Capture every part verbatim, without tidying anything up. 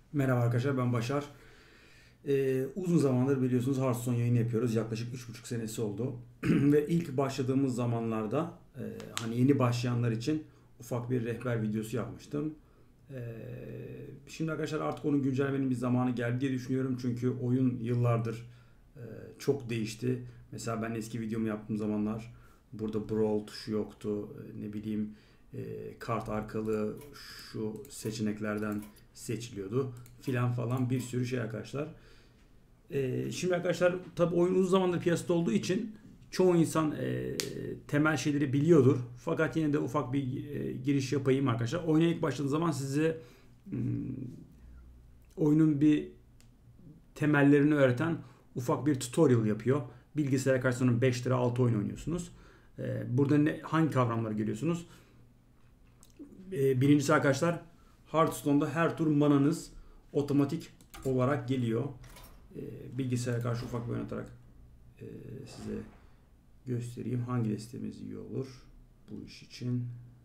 Merhaba arkadaşlar, ben Başar. Ee, uzun zamandır biliyorsunuz Hearthstone yayını yapıyoruz. Yaklaşık üç buçuk senesi oldu. Ve ilk başladığımız zamanlarda e, hani yeni başlayanlar için ufak bir rehber videosu yapmıştım. Ee, Şimdi arkadaşlar artık onun güncellemenin bir zamanı geldi diye düşünüyorum. Çünkü oyun yıllardır e, çok değişti. Mesela ben eski videomu yaptığım zamanlar burada Brawl tuşu yoktu. E, ne bileyim e, kart arkalı şu seçeneklerden seçiliyordu filan falan bir sürü şey arkadaşlar. Ee, şimdi arkadaşlar tabi oyun uzun zamandır piyasada olduğu için çoğu insan e, temel şeyleri biliyordur. Fakat yine de ufak bir e, giriş yapayım arkadaşlar. Oyuna ilk başladığınız zaman size hmm, oyunun bir temellerini öğreten ufak bir tutorial yapıyor. Bilgisayar karşısında beş lira altı oyun oynuyorsunuz. Ee, burada ne, hangi kavramları görüyorsunuz? Ee, birincisi arkadaşlar Hearthstone'da her tur mananız otomatik olarak geliyor. Ee, bilgisayara karşı ufak bir oynatarak e, size göstereyim. Hangi destemiz iyi olur bu iş için.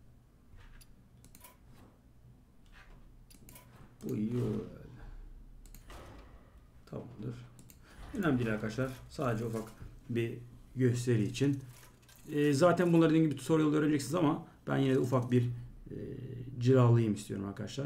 Bu iyi olur herhalde. Tamamdır. Önemli değil arkadaşlar. Sadece ufak bir gösteri için. E, zaten bunları dediğim gibi tutorial'da öğreneceksiniz ama ben yine de ufak bir e, cilalayayım istiyorum arkadaşlar.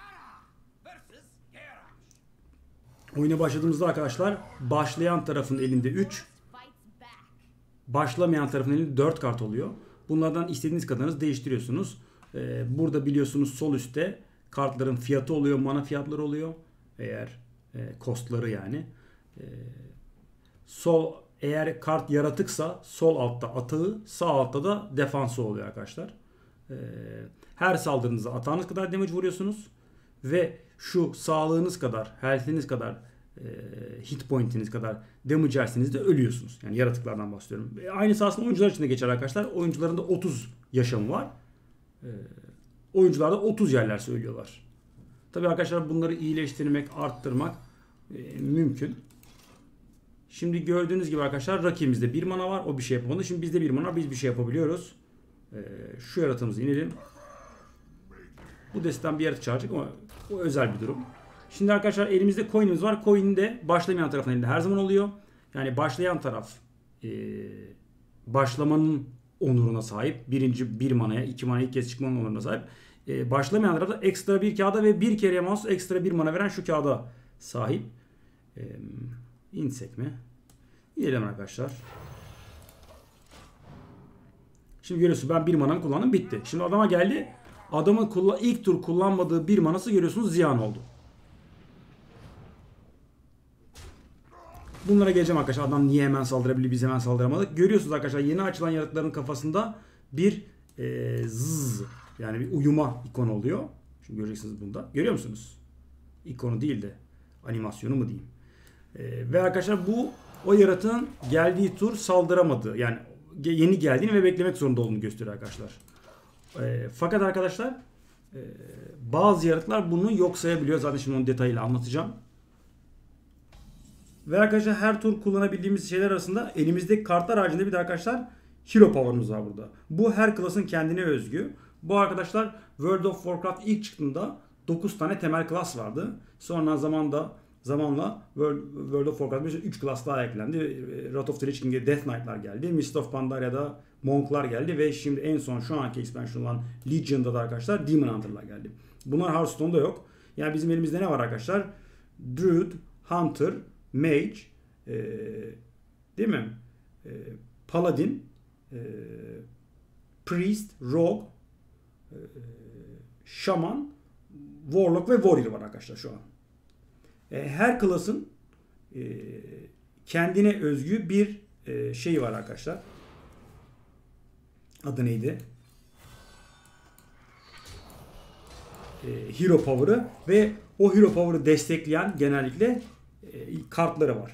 Oyuna başladığımızda arkadaşlar başlayan tarafın elinde üç, başlamayan tarafın elinde dört kart oluyor. Bunlardan istediğiniz kadarınızı değiştiriyorsunuz. Ee, burada biliyorsunuz sol üstte kartların fiyatı oluyor, mana fiyatları oluyor. Eğer e, costları yani. Ee, sol eğer kart yaratıksa sol altta atağı, sağ altta da defansı oluyor arkadaşlar. Ee, her saldırınıza atağınız kadar damage vuruyorsunuz. Ve şu sağlığınız kadar, health'iniz kadar, e, hit point'iniz kadar damage yerseniz de ölüyorsunuz. Yani yaratıklardan bahsediyorum. E, aynısı aslında oyuncular için de geçer arkadaşlar. Oyuncuların da otuz yaşamı var. E, oyuncular da otuz yerlerse ölüyorlar. Tabii arkadaşlar bunları iyileştirmek, arttırmak e, mümkün. Şimdi gördüğünüz gibi arkadaşlar rakibimizde bir mana var. O bir şey yapamadı. Şimdi bizde bir mana var. Biz bir şey yapabiliyoruz. E, şu yaratığımızı inelim. Bu desteden bir yaratık çağıracak ama bu özel bir durum. Şimdi arkadaşlar elimizde coin'imiz var. Coin de başlamayan tarafın elinde her zaman oluyor. Yani başlayan taraf e, başlamanın onuruna sahip. Birinci bir manaya, iki manaya ilk kez çıkmanın onuruna sahip. E, başlamayan taraf da ekstra bir kağıda ve bir kere mouse ekstra bir mana veren şu kağıda sahip. E, insek mi? İnelim arkadaşlar. Şimdi görüyorsunuz ben bir manamı kullandım, bitti. Şimdi adama geldi. Adamın ilk tur kullanmadığı bir manası görüyorsunuz ziyan oldu. Bunlara geleceğim arkadaşlar. Adam niye hemen saldırabilir, biz hemen saldıramadık. Görüyorsunuz arkadaşlar yeni açılan yaratıkların kafasında bir e, zzz yani bir uyuma ikonu oluyor. Şimdi göreceksiniz bunda. Görüyor musunuz? İkonu değil de animasyonu mu diyeyim. E, ve arkadaşlar bu o yaratığın geldiği tur saldıramadığı yani yeni geldiğini ve beklemek zorunda olduğunu gösteriyor arkadaşlar. E, fakat arkadaşlar e, bazı yaratıklar bunu yok sayabiliyor. Zaten şimdi onun detayıyla anlatacağım. Ve arkadaşlar her tur kullanabildiğimiz şeyler arasında elimizdeki kartlar haricinde bir de arkadaşlar Hero Power'ımız var burada. Bu her klasın kendine özgü. Bu arkadaşlar World of Warcraft ilk çıktığında dokuz tane temel klas vardı. Sonra zamanda zamanla World, World of Warcraft'a üç klas daha eklendi. Wrath of the Lich King'e Death Knight'lar geldi. Mist of Pandaria'da Monk'lar geldi ve şimdi en son şu anki expansion olan Legion'da da arkadaşlar Demon Hunter'lar geldi. Bunlar Hearthstone'da yok. Yani bizim elimizde ne var arkadaşlar? Druid, Hunter, Mage, e, değil mi? E, Paladin, e, Priest, Rogue, e, Shaman, Warlock ve Warrior var arkadaşlar şu an. E, her klasın e, kendine özgü bir e, şey var arkadaşlar. Adı neydi? E, Hero Power'ı ve o Hero Power'ı destekleyen genellikle e, kartları var.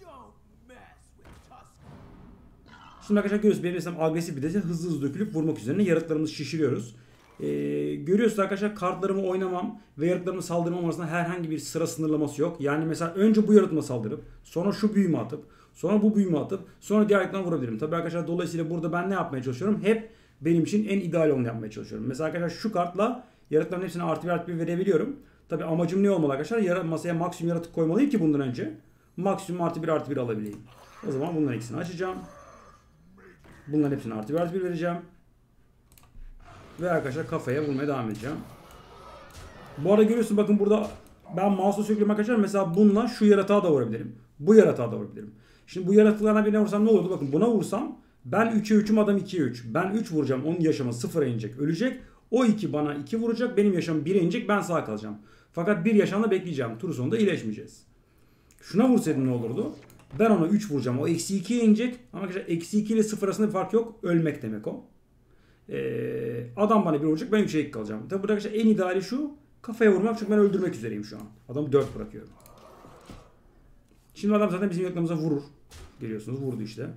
Şimdi arkadaşlar görüyorsunuz benim mesela agresif bir deste hızlı hızlı dökülüp vurmak üzerine yaratıklarımızı şişiriyoruz. Ee, görüyorsunuz arkadaşlar kartlarımı oynamam ve yaratıklarımı saldırmam arasında herhangi bir sıra sınırlaması yok. Yani mesela önce bu yaratıma saldırıp sonra şu büyümü atıp sonra bu büyümü atıp sonra diğer yaratıklarına vurabilirim. Tabii arkadaşlar dolayısıyla burada ben ne yapmaya çalışıyorum? Hep benim için en ideal olanı yapmaya çalışıyorum. Mesela arkadaşlar şu kartla yaratıkların hepsine artı bir artı bir verebiliyorum. Tabi amacım ne olmalı arkadaşlar? Yara, masaya maksimum yaratık koymalıyım ki bundan önce. Maksimum artı bir artı bir alabileyim. O zaman bunların ikisini açacağım. Bunların hepsini artı bir artı bir vereceğim. Ve arkadaşlar kafaya vurmaya devam edeceğim. Bu arada görüyorsun bakın burada ben mouse'la sürekli arkadaşlar mesela bununla şu yaratığa da vurabilirim. Bu yaratığa da vurabilirim. Şimdi bu yaratıklarına birine vursam ne olurdu? Bakın buna vursam ben üçe üçüm adam ikiye üç. Ben üç vuracağım. Onun yaşamı sıfıra inecek. Ölecek. O iki bana iki vuracak. Benim yaşamım bire inecek. Ben sağ kalacağım. Fakat bir yaşamda bekleyeceğim. Tur sonunda iyileşmeyeceğiz. Şuna vursaydım ne olurdu? Ben ona üç vuracağım. O eksi ikiye inecek. Ama arkadaşlar eksi iki ile sıfır arasında bir fark yok. Ölmek demek o. Ee, adam bana bir vuracak. Ben üçe iki kalacağım. Tabi burada arkadaşlar en ideali şu. Kafaya vurmak çünkü ben öldürmek üzereyim şu an. Adamı dört bırakıyorum. Şimdi adam zaten bizim yakınımıza vurur. Görüyorsunuz vurdu işte.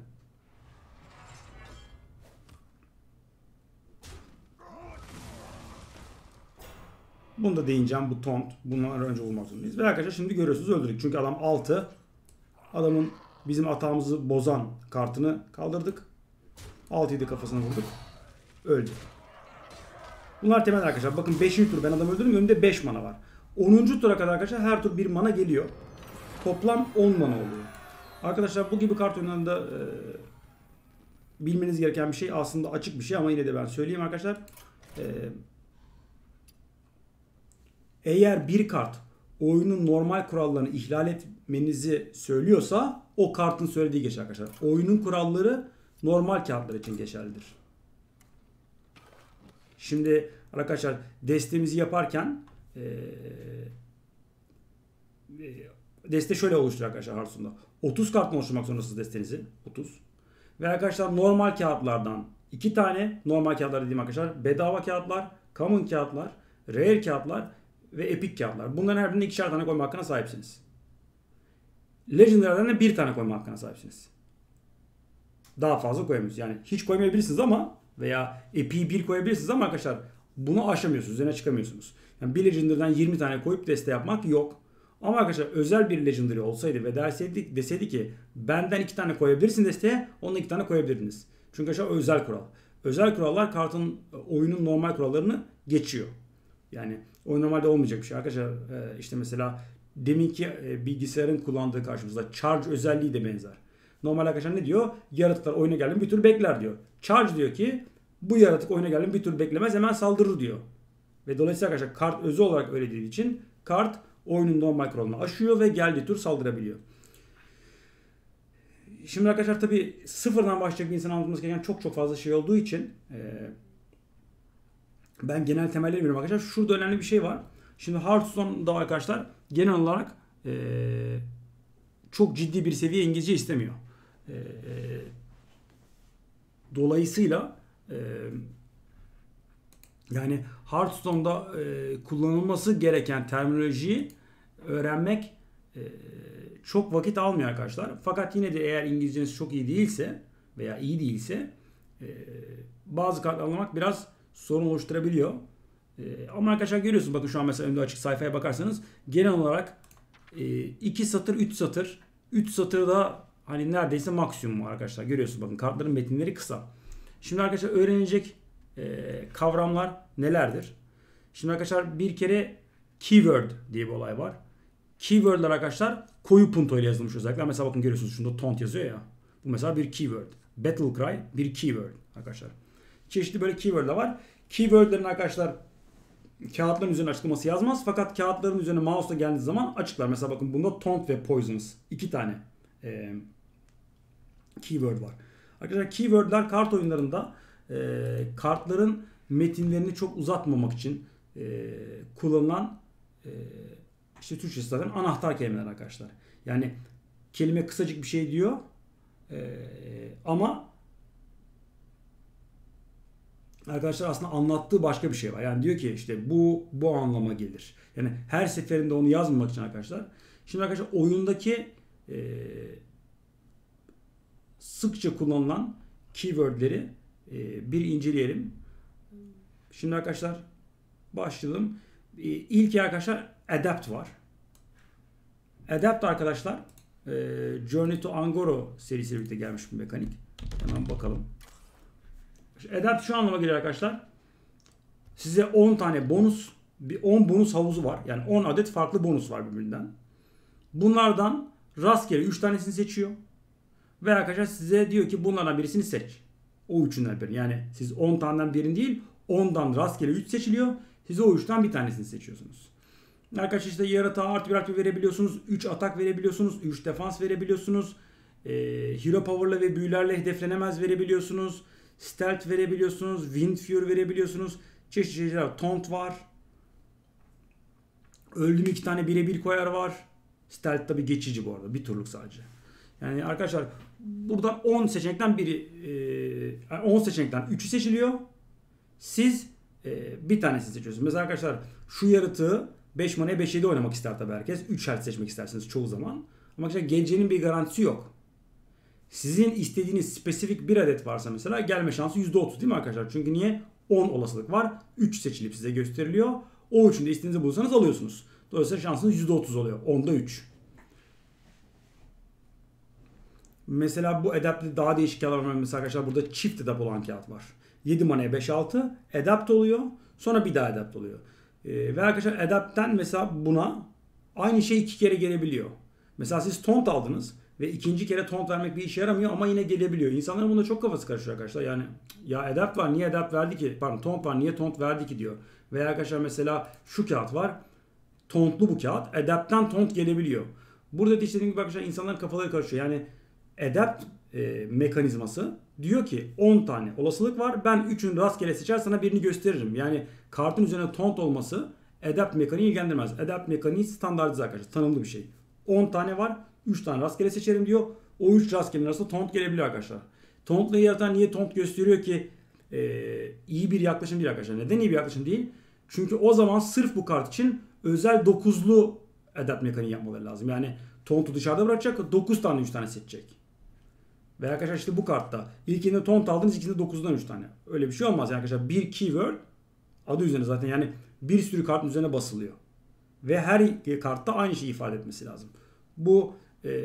Bunu da değineceğim. Bu taunt. Bundan önce vurmak zorundayız. Ve arkadaşlar şimdi görüyorsunuz öldürdük. Çünkü adam altı. Adamın bizim atağımızı bozan kartını kaldırdık. altıyı da kafasına vurduk. Öldü. Bunlar temel arkadaşlar. Bakın beşinci tur ben adamı öldürdüm. Önümde beş mana var. onuncu tura kadar arkadaşlar her tur bir mana geliyor. Toplam on mana oluyor. Arkadaşlar bu gibi kart oyunlarında e, bilmeniz gereken bir şey aslında açık bir şey ama yine de ben söyleyeyim arkadaşlar. E, eğer bir kart oyunun normal kurallarını ihlal etmenizi söylüyorsa o kartın söylediği geçer arkadaşlar. Oyunun kuralları normal kağıtlar için geçerlidir. Şimdi arkadaşlar destemizi yaparken e, deste şöyle oluşturuyor arkadaşlar Hearthstone'da. otuz karttan oluşturmak zorundasınız destenizi. otuz. Ve arkadaşlar normal kağıtlardan iki tane normal kağıtlar dediğim arkadaşlar bedava kağıtlar, common kağıtlar, rare kağıtlar ve epic kağıtlar. Bunların her birine ikişer tane koyma hakkına sahipsiniz. Legendary'den de bir tane koyma hakkına sahipsiniz. Daha fazla koyamıyorsunuz. Yani hiç koymayabilirsiniz ama veya epic'i bir koyabilirsiniz ama arkadaşlar bunu aşamıyorsunuz. Üzerine çıkamıyorsunuz. Yani bir Legendary'den yirmi tane koyup deste yapmak yok. Ama arkadaşlar özel bir Legendary olsaydı ve derseydi, deseydi ki benden iki tane koyabilirsin desteye, onunla iki tane koyabilirdiniz. Çünkü arkadaşlar özel kural. Özel kurallar kartın oyunun normal kurallarını geçiyor. Yani oyun normalde olmayacak bir şey. Arkadaşlar işte mesela deminki bilgisayarın kullandığı karşımızda charge özelliği de benzer. Normal arkadaşlar ne diyor? Yaratıklar oyuna geldi bir tur bekler diyor. Charge diyor ki bu yaratık oyuna geldi bir tur beklemez hemen saldırır diyor. Ve dolayısıyla arkadaşlar kart özel olarak öyle dediği için kart oyunun normal kuralını aşıyor ve geldiği tur saldırabiliyor. Şimdi arkadaşlar tabi sıfırdan başlayacak bir insan anlatması gereken çok çok fazla şey olduğu için e, ben genel temelleri veriyorum arkadaşlar. Şurada önemli bir şey var. Şimdi Hearthstone'da arkadaşlar genel olarak e, çok ciddi bir seviye İngilizce istemiyor. E, dolayısıyla e, yani Hearthstone'da e, kullanılması gereken terminolojiyi öğrenmek e, çok vakit almıyor arkadaşlar. Fakat yine de eğer İngilizceniz çok iyi değilse veya iyi değilse e, bazı kartlar anlamak biraz sorun oluşturabiliyor. E, ama arkadaşlar görüyorsunuz bakın şu an mesela önümde açık sayfaya bakarsanız genel olarak iki satır üç satır üç satırda hani neredeyse maksimum var arkadaşlar. Görüyorsunuz bakın kartların metinleri kısa. Şimdi arkadaşlar öğrenecek e, kavramlar nelerdir? Şimdi arkadaşlar bir kere keyword diye bir olay var. Keyword'ler arkadaşlar koyu punto ile yazılmış özellikle. Mesela bakın görüyorsunuz şunda taunt yazıyor ya. Bu mesela bir keyword. Battle cry bir keyword arkadaşlar. Çeşitli böyle keyword'ler var. Keyword'lerin arkadaşlar kağıtların üzerine açıklaması yazmaz. Fakat kağıtların üzerine mouse'la geldiği zaman açıklar. Mesela bakın bunda taunt ve poisonous. iki tane e, keyword var. Arkadaşlar keyword'ler kart oyunlarında e, kartların metinlerini çok uzatmamak için e, kullanılan e, işte Türkçesi zaten anahtar kelimeler arkadaşlar. Yani kelime kısacık bir şey diyor e, ama arkadaşlar aslında anlattığı başka bir şey var. Yani diyor ki işte bu bu anlama gelir. Yani her seferinde onu yazmamak için arkadaşlar. Şimdi arkadaşlar oyundaki e, sıkça kullanılan keywordleri e, bir inceleyelim. Şimdi arkadaşlar başlayalım. E, ilk arkadaşlar adapt var. Adapt arkadaşlar e, Journey to Angoro serisiyle birlikte gelmiş bir mekanik. Hemen bakalım. Adapt şu anlama geliyor arkadaşlar. Size on tane bonus bir on bonus havuzu var. Yani on adet farklı bonus var birbirinden. Bunlardan rastgele üç tanesini seçiyor. Ve arkadaşlar size diyor ki bunlardan birisini seç. O üçünden birini. Yani siz on taneden birini değil, ondan rastgele üç seçiliyor. Siz o üçten bir tanesini seçiyorsunuz. Arkadaşlar işte yaratığa artı bir artı bir verebiliyorsunuz. üç atak verebiliyorsunuz. üç defans verebiliyorsunuz. Ee, Hero Power'la ve büyülerle hedeflenemez verebiliyorsunuz. Stealth verebiliyorsunuz. Wind Fury verebiliyorsunuz. Çeşitli şeyler. Taunt var. Öldüm iki tane birebir koyar var. Stealth tabi geçici bu arada. Bir turluk sadece. Yani arkadaşlar buradan on seçenekten biri on seçenekten üçü seçiliyor. Siz bir tanesini seçiyorsunuz. Mesela arkadaşlar şu yaratığı beş manaya beş yedi oynamak ister tabi herkes. üç harf seçmek istersiniz çoğu zaman. Ama arkadaşlar geleceğinin bir garantisi yok. Sizin istediğiniz spesifik bir adet varsa mesela gelme şansı yüzde otuz değil mi arkadaşlar? Çünkü niye? on olasılık var. üç seçilip size gösteriliyor. O üçünü de istediğinizi bulursanız alıyorsunuz. Dolayısıyla şansınız yüzde otuz oluyor. onda üç. Mesela bu adapt'te daha değişik kağıtlar var. Mesela arkadaşlar burada çift adapt olan kağıt var. yedi manaya beş altı adapt oluyor. Sonra bir daha adapt oluyor. Ee, ve arkadaşlar adapt'ten mesela buna aynı şey iki kere gelebiliyor. Mesela siz taunt aldınız ve ikinci kere taunt vermek bir işe yaramıyor ama yine gelebiliyor. İnsanların bunda çok kafası karışıyor arkadaşlar. Yani ya adapt var niye adapt verdi ki? Pardon taunt var niye taunt verdi ki diyor. Veya arkadaşlar mesela şu kağıt var. Tauntlu bu kağıt. Adapt'ten taunt gelebiliyor. Burada da istediğim gibi arkadaşlar insanların kafaları karışıyor. Yani adapt e, mekanizması diyor ki on tane olasılık var. Ben üçünü rastgele seçer sana birini gösteririm. Yani kartın üzerine taunt olması adapt mekaniği ilgilendirmez. Adapt mekaniği standartize arkadaşlar. Tanımlı bir şey. on tane var. üç tane rastgele seçerim diyor. O üç rastgele arasında taunt gelebiliyor arkadaşlar. Taunt'la yaratan niye taunt gösteriyor ki e, iyi bir yaklaşım değil arkadaşlar. Neden iyi bir yaklaşım değil? Çünkü o zaman sırf bu kart için özel dokuzlu adapt mekaniği yapmaları lazım. Yani taunt'u dışarıda bırakacak. dokuz tane üç tane seçecek. Ve arkadaşlar işte bu kartta ilkinde taunt aldınız, ikisinde dokuzdan üç tane. Öyle bir şey olmaz yani arkadaşlar. Bir keyword adı üzerine zaten yani bir sürü kartın üzerine basılıyor. Ve her kartta aynı şeyi ifade etmesi lazım. Bu e,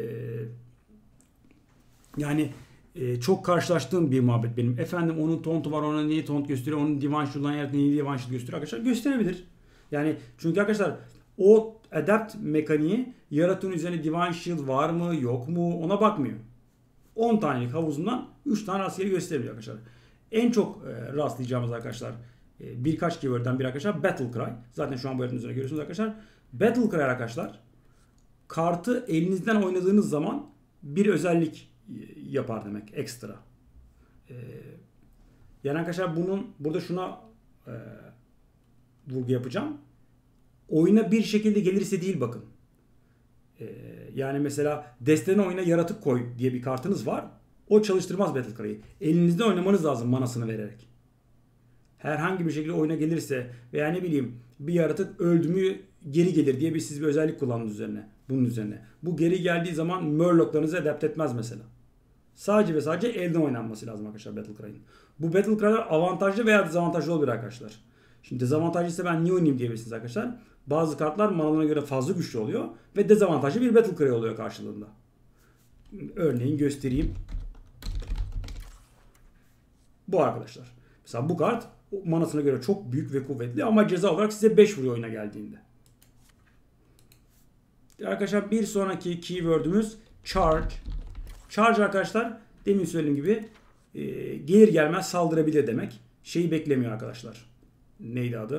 yani e, çok karşılaştığım bir muhabbet benim. Efendim onun tauntu var, ona niye taunt gösteriyor, onun Divine Shield'dan yarattığı niye Divine Shield gösteriyor arkadaşlar. Gösterebilir. Yani çünkü arkadaşlar o adapt mekaniği yaratığın üzerine Divine Shield var mı yok mu ona bakmıyor. on tanelik havuzundan üç tane rastgele gösteriyor arkadaşlar. En çok e, rastlayacağımız arkadaşlar e, birkaç keyword'den bir arkadaşlar Battle Cry. Zaten şu an bu haritanın üzerine görüyorsunuz arkadaşlar. Battle Cry arkadaşlar kartı elinizden oynadığınız zaman bir özellik yapar demek ekstra. E, yani arkadaşlar bunun burada şuna e, vurgu yapacağım. Oyuna bir şekilde gelirse değil bakın. E, yani mesela destene oyuna yaratık koy diye bir kartınız var. O çalıştırmaz Battle Cry'ı. Elinizde oynamanız lazım manasını vererek. Herhangi bir şekilde oyuna gelirse veya ne bileyim bir yaratık öldü mü geri gelir diye bir siz bir özellik kullandınız üzerine. Bunun üzerine. Bu geri geldiği zaman Murloc'larınızı adapt etmez mesela. Sadece ve sadece elden oynanması lazım arkadaşlar Battle Cry'ın. Bu Battle Cry'lar avantajlı veya dezavantajlı olabilir arkadaşlar. Şimdi dezavantajlı ise ben niye oynayayım diyebilirsiniz arkadaşlar. Bazı kartlar manalarına göre fazla güçlü oluyor ve dezavantajlı bir Battle Cry oluyor karşılığında. Örneğin göstereyim. Bu arkadaşlar. Mesela bu kart manasına göre çok büyük ve kuvvetli ama ceza olarak size beş vuruyor oyuna geldiğinde. Arkadaşlar bir sonraki keyword'ümüz charge. Charge arkadaşlar demin söylediğim gibi e, gelir gelmez saldırabilir demek. Şeyi beklemiyor arkadaşlar. Neydi adı?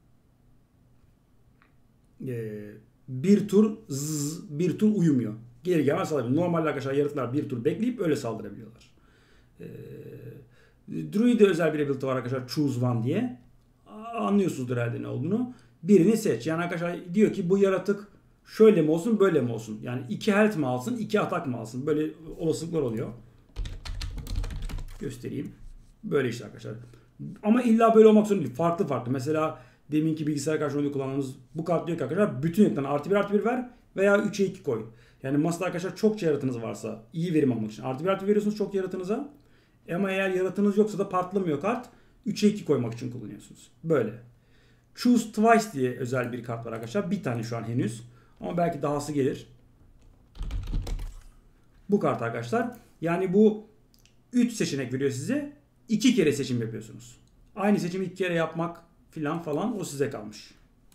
E, bir tur zzz, bir tur uyumuyor. Gelir gelmez saldırabiliyor. Normalde arkadaşlar yaratıklar bir tur bekleyip öyle saldırabiliyorlar. E, Druid'e özel bir ability var arkadaşlar. Choose one diye. Anlıyorsunuzdur herhalde ne olduğunu. Birini seç. Yani arkadaşlar diyor ki bu yaratık şöyle mi olsun böyle mi olsun? Yani iki health mi alsın iki atak mı alsın? Böyle olasılıklar oluyor. Göstereyim. Böyle işte arkadaşlar. Ama illa böyle olmak zorunda değil. Farklı farklı. Mesela deminki bilgisayar karşı oyunda kullandığımız bu kart diyor ki arkadaşlar bütün yaratıklarına artı bir artı bir ver veya üçe iki koy. Yani masada arkadaşlar çokça yaratığınız varsa iyi verim almak için artı bir artı bir veriyorsunuz çok yaratığınıza. Ama eğer yaratığınız yoksa da patlamıyor kart. üçe iki koymak için kullanıyorsunuz. Böyle. Choose Twice diye özel bir kart var arkadaşlar. Bir tane şu an henüz. Ama belki dahası gelir. Bu kart arkadaşlar. Yani bu üç seçenek veriyor size. iki kere seçim yapıyorsunuz. Aynı seçimi iki kere yapmak filan falan o size kalmış.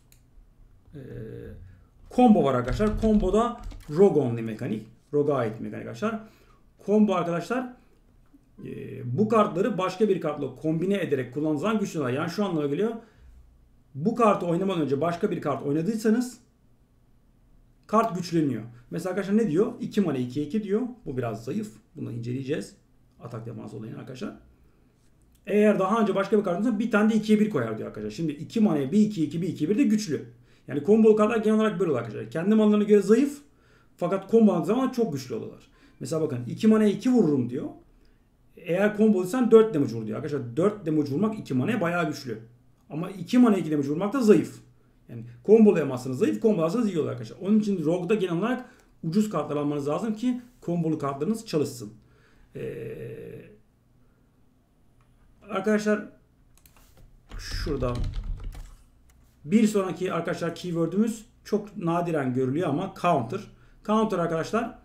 Ee, combo var arkadaşlar. Combo'da Rogue only mekanik. Rogue'a ait mekanik arkadaşlar. Combo arkadaşlar e, bu kartları başka bir kartla kombine ederek kullandığınız zaman güçlüler. Yani şu anlama geliyor. Bu kartı oynamadan önce başka bir kart oynadıysanız kart güçleniyor. Mesela arkadaşlar ne diyor? iki mana ikiye iki diyor. Bu biraz zayıf. Bunu inceleyeceğiz. Atak defans olayını arkadaşlar. Eğer daha önce başka bir kart oynadıysa bir tane de ikiye bir koyar diyor arkadaşlar. Şimdi iki manaya bir iki iki bir iki bir de güçlü. Yani combo kartlar genel olarak böyle arkadaşlar. Kendi manalarına göre zayıf fakat combo zaman çok güçlü oluyorlar. Mesela bakın iki manaya iki vururum diyor. Eğer comboluysan dört damage vur diyor. Arkadaşlar dört damage vurmak iki manaya bayağı güçlü. Ama iki manaya iki damage vurmak da zayıf. Yani kombolayamazsanız zayıf, kombolarsanız iyi olur arkadaşlar. Onun için Rogue'da genel olarak ucuz kartlar almanız lazım ki kombolu kartlarınız çalışsın. Ee, arkadaşlar şurada bir sonraki arkadaşlar keyword'ümüz çok nadiren görülüyor ama counter. Counter arkadaşlar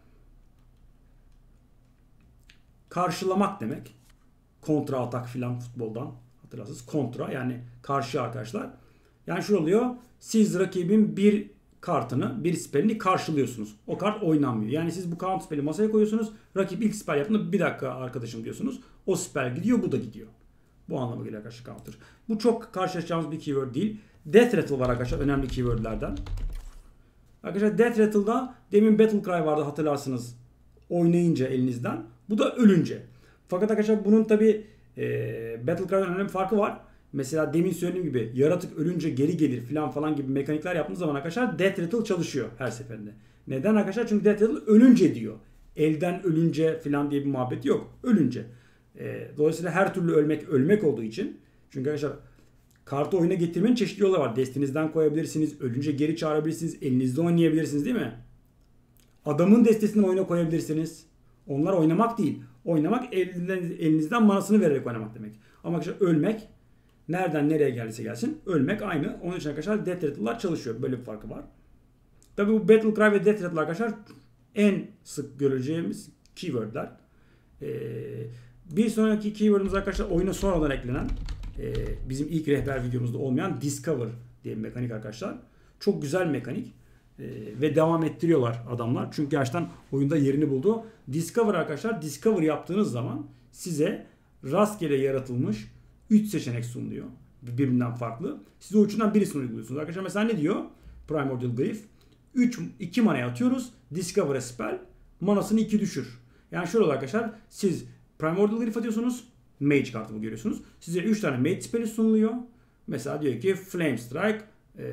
karşılamak demek. Kontra atak filan futboldan hatırlarsınız. Kontra yani karşı arkadaşlar. Yani şu oluyor. Siz rakibin bir kartını, bir spellini karşılıyorsunuz. O kart oynanmıyor. Yani siz bu counter spell'i masaya koyuyorsunuz. Rakip ilk spell yaptığında bir dakika arkadaşım diyorsunuz. O spell gidiyor, bu da gidiyor. Bu anlama geliyor arkadaşlar counter. Bu çok karşılaşacağımız bir keyword değil. Death Rattle var arkadaşlar, önemli keywordlerden. Arkadaşlar Death Rattle'da demin Battle Cry vardı hatırlarsınız. Oynayınca elinizden. Bu da ölünce. Fakat arkadaşlar bunun tabi e, Battle Cry'dan önemli bir farkı var. Mesela demin söylediğim gibi yaratık ölünce geri gelir falan falan gibi mekanikler yaptığınız zaman arkadaşlar Death Rattle çalışıyor her seferinde. Neden arkadaşlar? Çünkü Death Rattle ölünce diyor. Elden ölünce falan diye bir muhabbet yok. Ölünce. E, dolayısıyla her türlü ölmek ölmek olduğu için. Çünkü arkadaşlar kartı oyuna getirmenin çeşitli yolları var. Destinizden koyabilirsiniz. Ölünce geri çağırabilirsiniz. Elinizde oynayabilirsiniz değil mi? Adamın destesini oyuna koyabilirsiniz. Onlar oynamak değil. Oynamak elinizden, elinizden manasını vererek oynamak demek. Ama arkadaşlar ölmek nereden nereye geldiyse gelsin ölmek aynı. Onun için arkadaşlar Death Rattle'lar çalışıyor. Böyle bir farkı var. Tabi bu Battle Cry ve Death Rattle arkadaşlar en sık göreceğimiz keywordler. Ee, bir sonraki keywordımız arkadaşlar oyuna sonradan eklenen e, bizim ilk rehber videomuzda olmayan Discover diye bir mekanik arkadaşlar. Çok güzel mekanik. Ee, ve devam ettiriyorlar adamlar. Çünkü gerçekten oyunda yerini buldu. Discover arkadaşlar, Discover yaptığınız zaman size rastgele yaratılmış üç seçenek sunuluyor. Birbirinden farklı. Siz o üçünden birisini uyguluyorsunuz. Arkadaşlar mesela ne diyor? Primordial Glyph. üç, iki manaya atıyoruz. Discover a spell. Manasını iki düşür. Yani şöyle oluyor arkadaşlar. Siz Primordial Glyph atıyorsunuz. Mage kartını görüyorsunuz. Size üç tane Mage spell'i sunuluyor. Mesela diyor ki Flame Strike,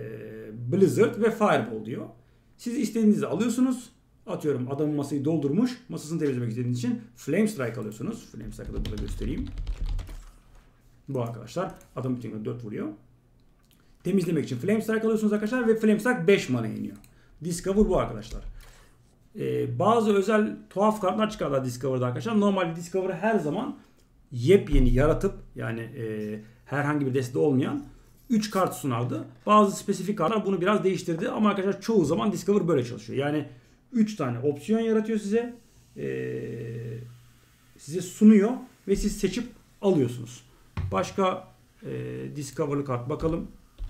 Blizzard ve Fireball diyor. Siz istediğinizi alıyorsunuz. Atıyorum adamın masayı doldurmuş. Masasını temizlemek istediğiniz için Flame Strike alıyorsunuz. Flame Strike'ı da burada göstereyim. Bu arkadaşlar adam bütün dört vuruyor. Temizlemek için Flame Strike alıyorsunuz arkadaşlar ve Flame Strike beş mana iniyor. Discover bu arkadaşlar. Ee, bazı özel tuhaf kartlar çıkardılar Discover'da arkadaşlar. Normalde Discover'ı her zaman yepyeni yaratıp yani e, herhangi bir deste olmayan üç kart sunardı. Bazı spesifik kartlar bunu biraz değiştirdi ama arkadaşlar çoğu zaman Discover böyle çalışıyor. Yani üç tane opsiyon yaratıyor size. Ee, size sunuyor ve siz seçip alıyorsunuz. Başka e, Discover'lı kart bakalım.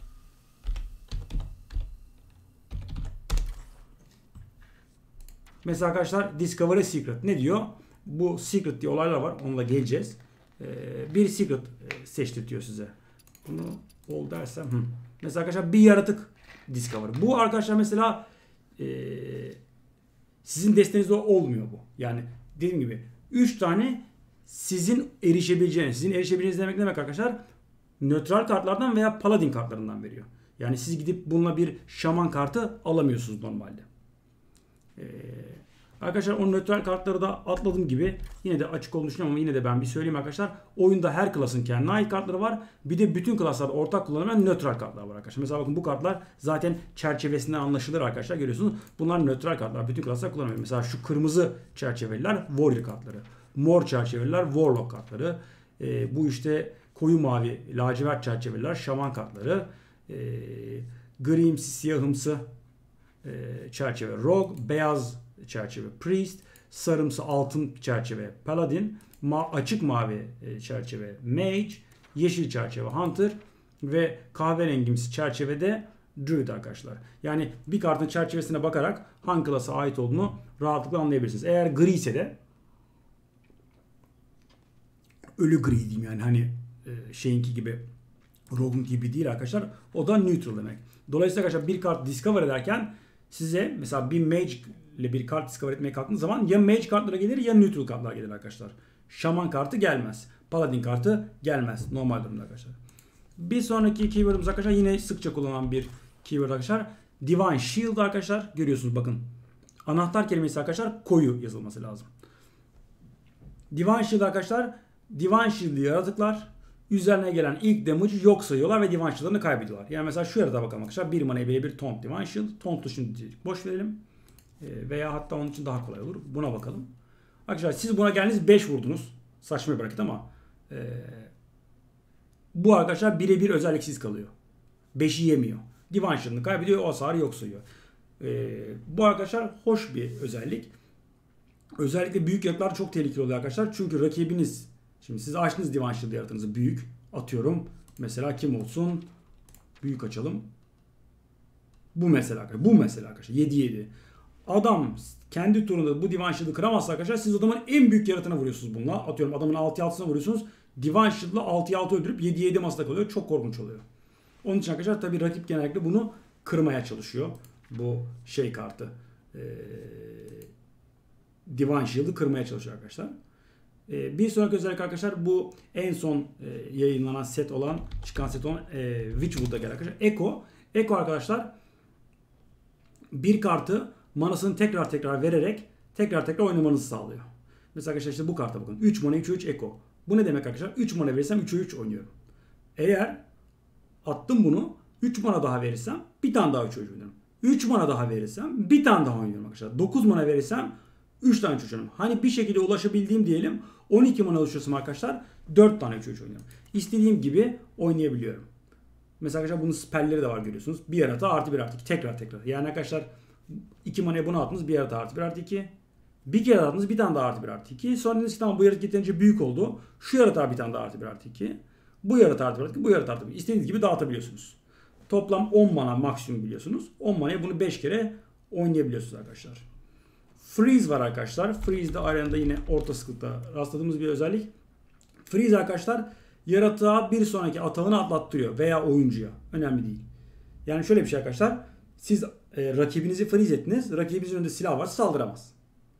Mesela arkadaşlar Discover a Secret ne diyor? Bu Secret diye olaylar var. Onunla geleceğiz. Ee, bir Secret seçtirtiyor size. Bunu ol dersem. Hı. Mesela arkadaşlar bir yaratık Discover. Bu arkadaşlar mesela e, sizin destenizde olmuyor bu. Yani dediğim gibi üç tane sizin erişebileceğiniz, sizin erişebileceğiniz demek ne demek arkadaşlar? Nötral kartlardan veya paladin kartlarından veriyor. Yani siz gidip bununla bir şaman kartı alamıyorsunuz normalde. Ee, arkadaşlar o nötral kartları da atladığım gibi yine de açık olduğunu düşünüyorum ama yine de ben bir söyleyeyim arkadaşlar. Oyunda her klasın kendine ait kartları var. Bir de bütün klaslarda ortak kullanılan nötral kartlar var arkadaşlar. Mesela bakın bu kartlar zaten çerçevesinden anlaşılır arkadaşlar. Görüyorsunuz. Bunlar nötral kartlar. Bütün klaslar kullanılıyor. Mesela şu kırmızı çerçeveliler Warrior kartları. Mor çerçeveliler Warlock kartları. Ee, bu işte koyu mavi lacivert çerçeveliler şaman kartları. Ee, grimsi siyahımsı e, çerçeve Rogue. Beyaz çerçeve Priest. Sarımsı altın çerçeve Paladin. Ma açık mavi e, çerçeve Mage. Yeşil çerçeve Hunter. Ve kahverengimsi çerçevede Druid arkadaşlar. Yani bir kartın çerçevesine bakarak hangi klasa ait olduğunu rahatlıkla anlayabilirsiniz. Eğer gri ise de ölü gri diyeyim yani hani şeyinki gibi, Rogue'un gibi değil arkadaşlar. O da neutral demek. Dolayısıyla arkadaşlar bir kart discover ederken size mesela bir mage ile bir kart discover etmeye kalktığınız zaman ya mage kartlara gelir ya neutral kartlar gelir arkadaşlar. Şaman kartı gelmez. Paladin kartı gelmez. Normal durumda arkadaşlar. Bir sonraki keyword'umuz arkadaşlar yine sıkça kullanılan bir keyword arkadaşlar. Divine Shield arkadaşlar. Görüyorsunuz bakın. Anahtar kelimesi arkadaşlar koyu yazılması lazım. Divine Shield arkadaşlar. Divine Shield'ı yaratıklar üzerine gelen ilk damage'ı yok sayıyorlar ve Divine Shield'larını kaybediyorlar. Yani mesela şu yaratığa bakalım arkadaşlar. bir manaya bir taunt Divine Shield. Taunt'u şimdi boş verelim. E, veya hatta onun için daha kolay olur. Buna bakalım. Arkadaşlar siz buna geldiniz beş vurdunuz. Saçma bir hareket ama e, bu arkadaşlar birebir özelliksiz kalıyor. beşi yemiyor. Divine Shield'ını kaybediyor. O hasarı yok sayıyor. E, bu arkadaşlar hoş bir özellik. Özellikle büyük yaratıklar çok tehlikeli oluyor arkadaşlar. Çünkü rakibiniz, şimdi siz açtınız Divine Shield yaratığınızı büyük. Atıyorum. Mesela kim olsun? Büyük açalım. Bu mesela arkadaşlar. Bu mesela arkadaşlar. yedi yedi. Adam kendi turunda bu Divine Shield'ı kıramazsa arkadaşlar siz adamın en büyük yaratığına vuruyorsunuz bununla. Atıyorum adamın altıya altısına vuruyorsunuz. Divine Shield'la altıya altı öldürüp yediye yedi masada kalıyor. Çok korkunç oluyor. Onun için arkadaşlar tabii rakip genellikle bunu kırmaya çalışıyor. Bu şey kartı. Ee, Divine Shield'ı kırmaya çalışıyor arkadaşlar. Ee, bir sonraki özellik arkadaşlar bu en son e, yayınlanan set olan, çıkan set olan e, Witchwood'da gelen arkadaşlar. Echo. Echo arkadaşlar bir kartı manasını tekrar tekrar vererek tekrar tekrar oynamanızı sağlıyor. Mesela arkadaşlar işte bu karta bakın. üç mana üçe üç Echo. Bu ne demek arkadaşlar? üç mana verirsem üçe üç oynuyorum. Eğer attım bunu üç mana daha verirsem bir tane daha üç oynuyorum. üç mana daha verirsem bir tane daha oynuyorum arkadaşlar. dokuz mana verirsem üç tane üç oynuyorum. Hani bir şekilde ulaşabildiğim diyelim on iki mana ulaşıyorsam arkadaşlar dört tane üç üç oynuyorum. İstediğim gibi oynayabiliyorum. Mesela arkadaşlar bunun spellleri de var görüyorsunuz. Bir yaratığa artı bir artı iki tekrar tekrar. Yani arkadaşlar iki manaya bunu attınız bir yaratığa artı bir artı iki. Bir kere attınız bir tane daha artı bir artı iki. Sonra dediniz ki tamam bu yaratık yeterince büyük oldu. Şu yaratığa bir tane daha artı bir artı iki. Bu yaratığa artı bir artı iki. Bu yaratığa artı bir. İstediğiniz gibi dağıtabiliyorsunuz. Toplam on mana maksimum biliyorsunuz. on manaya bunu beş kere oynayabiliyorsunuz arkadaşlar. Freeze var arkadaşlar. Freeze de arenada yine orta sıklıkta rastladığımız bir özellik. Freeze arkadaşlar yaratığa bir sonraki atağını atlattırıyor veya oyuncuya. Önemli değil. Yani şöyle bir şey arkadaşlar. Siz e, rakibinizi freeze ettiniz. Rakibinizin önünde silah varsa saldıramaz.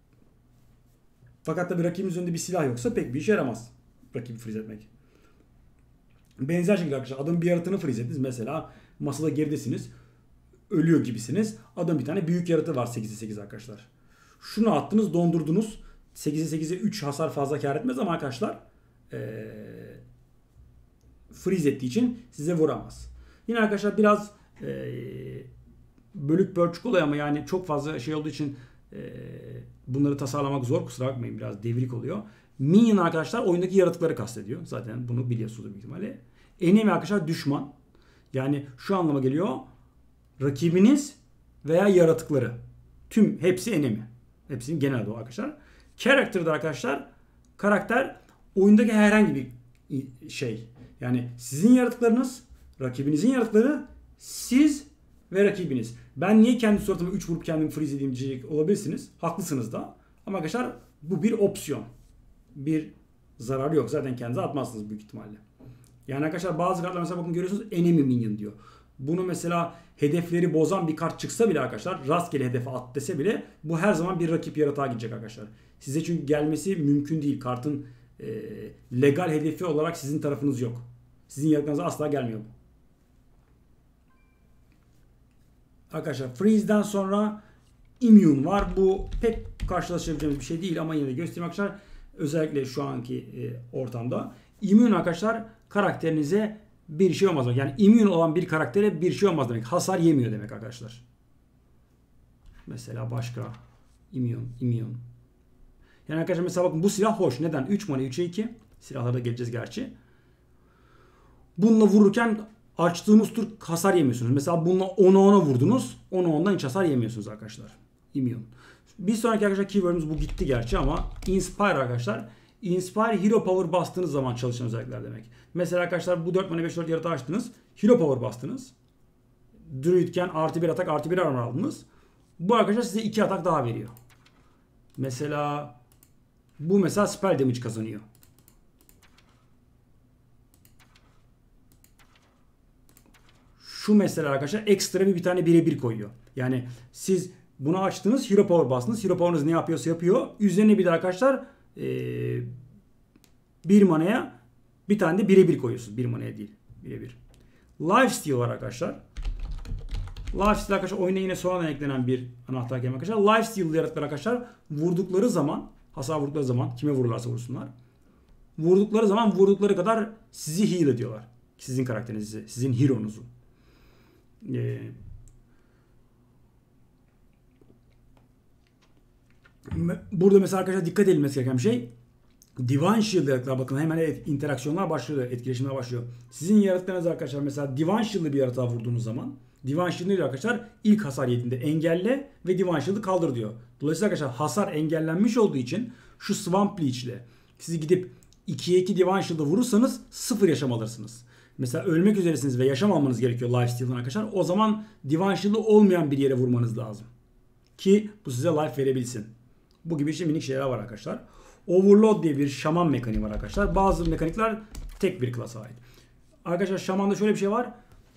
Fakat tabii rakibinizin önünde bir silah yoksa pek bir işe yaramaz rakibi freeze etmek. Benzer şekilde arkadaşlar adamın bir yaratığını freeze ettiniz. Mesela masada geridesiniz. Ölüyor gibisiniz. Adam bir tane büyük yaratığı var sekize sekiz arkadaşlar. Şunu attınız dondurdunuz. sekize sekize üç hasar fazla kar etmez ama arkadaşlar ee, freeze ettiği için size vuramaz. Yine arkadaşlar biraz ee, bölük pörçük oluyor ama yani çok fazla şey olduğu için ee, bunları tasarlamak zor. Kusura bakmayın biraz devrik oluyor. Minion arkadaşlar oyundaki yaratıkları kastediyor. Zaten bunu biliyorsunuz büyük ihtimalle. Enemy arkadaşlar düşman. Yani şu anlama geliyor. Rakibiniz veya yaratıkları. Tüm hepsi enemy. Hepsinin genel adı arkadaşlar. Character'da arkadaşlar karakter oyundaki herhangi bir şey. Yani sizin yaratıklarınız, rakibinizin yaratıkları, siz ve rakibiniz. Ben niye kendi suratıma üç vurup kendimi freeze edeyim diyecek olabilirsiniz. Haklısınız da. Ama arkadaşlar bu bir opsiyon. Bir zararı yok. Zaten kendinize atmazsınız büyük ihtimalle. Yani arkadaşlar bazı kartlar mesela bakın görüyorsunuz enemy minion diyor. Bunu mesela hedefleri bozan bir kart çıksa bile arkadaşlar rastgele hedefe at dese bile bu her zaman bir rakip yaratığa gidecek arkadaşlar. Size çünkü gelmesi mümkün değil. Kartın e, legal hedefi olarak sizin tarafınız yok. Sizin yaratığınıza asla gelmiyor bu. Arkadaşlar freeze'den sonra immune var. Bu pek karşılaşabileceğimiz bir şey değil ama yine de göstereyim arkadaşlar. Özellikle şu anki e, ortamda. Immune arkadaşlar karakterinize bir şey olmaz. Yani immune olan bir karaktere bir şey olmaz demek. Hasar yemiyor demek arkadaşlar. Mesela başka immune, immune. Yani arkadaşlar mesela bakın bu silah hoş. Neden? üç mana üçe iki. Silahlara da geleceğiz gerçi. Bununla vururken açtığımız tur hasar yemiyorsunuz. Mesela bununla ona ona vurdunuz. ona ondan hiç hasar yemiyorsunuz arkadaşlar. Immune. Bir sonraki arkadaşlar keyword'umuz bu gitti gerçi ama Inspire arkadaşlar. Inspire Hero Power bastığınız zaman çalışan özellikler demek. Mesela arkadaşlar bu dört mana beş dört yaratığı açtınız. Hero Power bastınız. druidken artı bir atak artı bir armor aldınız. Bu arkadaşlar size iki atak daha veriyor. Mesela bu mesela spell damage kazanıyor. Şu mesela arkadaşlar ekstra bir, bir tane birebir koyuyor. Yani siz bunu açtınız, hero power bastınız. Hero power'ınız ne yapıyorsa yapıyor. Üzerine bir de arkadaşlar ee, bir manaya bir tane de birebir koyuyorsunuz. Bir manaya değil. Birebir. Lifesteal var arkadaşlar. Lifesteal arkadaşlar oyuna yine sonradan eklenen bir anahtar kelime arkadaşlar. Lifesteal yaratıklar arkadaşlar vurdukları zaman, hasar vurdukları zaman, kime vururlarsa vursunlar. Vurdukları zaman vurdukları kadar sizi heal ediyorlar. Sizin karakterinizi, sizin hero'nuzu. Ee, burada mesela arkadaşlar dikkat edilmesi gereken bir şey. Divine Shield yaratıklar bakın hemen evet, interaksiyonlar başlıyor, etkileşimler başlıyor. Sizin yaratıklarınız arkadaşlar mesela Divine Shield'lı bir yaratığa vurduğunuz zaman Divine Shield diyor arkadaşlar ilk hasar yediğinde engelle ve Divine Shield'ı kaldır diyor. Dolayısıyla arkadaşlar hasar engellenmiş olduğu için şu Swamp Leech ile sizi gidip ikiye iki Divine Shield'ı vurursanız sıfır yaşam alırsınız. Mesela ölmek üzeresiniz ve yaşam almanız gerekiyor Lifesteal'dan arkadaşlar. O zaman Divine Shield'ı olmayan bir yere vurmanız lazım. Ki bu size life verebilsin. Bu gibi işte minik şeyler var arkadaşlar. Overload diye bir şaman mekaniği var arkadaşlar. Bazı mekanikler tek bir klasa ait. Arkadaşlar şamanda şöyle bir şey var.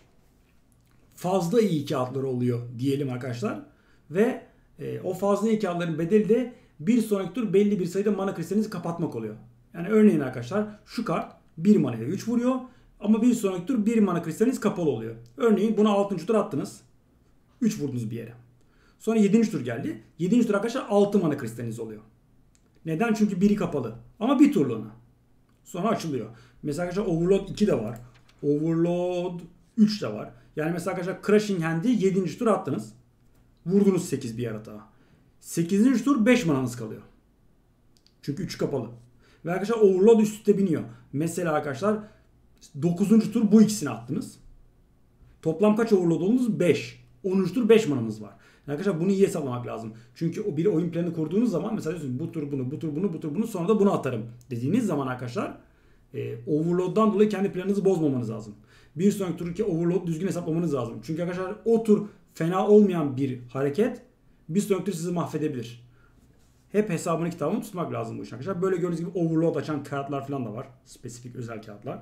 Fazla iyi kağıtları oluyor diyelim arkadaşlar. Ve e, o fazla iyi kağıtların bedeli de bir sonraki tur belli bir sayıda mana kristalinizi kapatmak oluyor. Yani örneğin arkadaşlar şu kart bir manaya üç vuruyor. Ama bir sonraki tur bir mana kristaliniz kapalı oluyor. Örneğin buna altıncı tur attınız. üç vurdunuz bir yere. Sonra yedinci tur geldi. yedinci tur arkadaşlar altı mana kristaliniz oluyor. Neden? Çünkü biri kapalı. Ama bir turluğuna. Sonra açılıyor. Mesela arkadaşlar Overload iki de var. Overload üç de var. Yani mesela arkadaşlar Crushing Hand'i yedinci tur attınız. Vurdunuz sekiz bir yaratığa. sekizinci tur beş mananız kalıyor. Çünkü üç kapalı. Ve arkadaşlar Overload üst üste biniyor. Mesela arkadaşlar dokuzuncu tur bu ikisini attınız. Toplam kaç Overload oldunuz? beş. onuncu tur beş mananız var. Arkadaşlar bunu iyi hesaplamak lazım. Çünkü o bir oyun planı kurduğunuz zaman mesela diyorsunuz bu tur bunu, bu tur bunu, bu tur bunu sonra da bunu atarım dediğiniz zaman arkadaşlar e, overload'dan dolayı kendi planınızı bozmamanız lazım. Bir sonraki turki overload düzgün hesaplamanız lazım. Çünkü arkadaşlar o tur fena olmayan bir hareket bir sonraki tur sizi mahvedebilir. Hep hesabını kitabını tutmak lazım bu işin arkadaşlar. Böyle gördüğünüz gibi overload açan kağıtlar falan da var. Spesifik özel kağıtlar.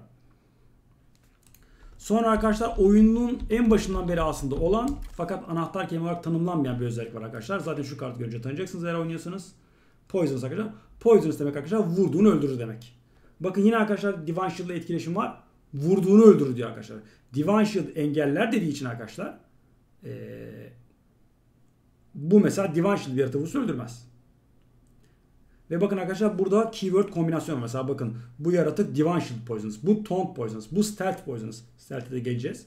Sonra arkadaşlar oyunun en başından beri aslında olan fakat anahtar kelime olarak tanımlanmayan bir özellik var arkadaşlar. Zaten şu kartı görünce tanıyacaksınız eğer oynuyorsanız. Poisonous arkadaşlar. Poisonous demek arkadaşlar vurduğunu öldürür demek. Bakın yine arkadaşlar Divine Shield ile etkileşim var. Vurduğunu öldürür diyor arkadaşlar. Divine Shield engeller dediği için arkadaşlar ee, bu mesela Divine Shield bir yaratığı vursa öldürmez. Ve bakın arkadaşlar burada keyword kombinasyonu mesela bakın bu yaratık Divine Shield Poisonous, bu Taunt Poisonous, bu Stealth Poisonous. Stealth'e de geleceğiz.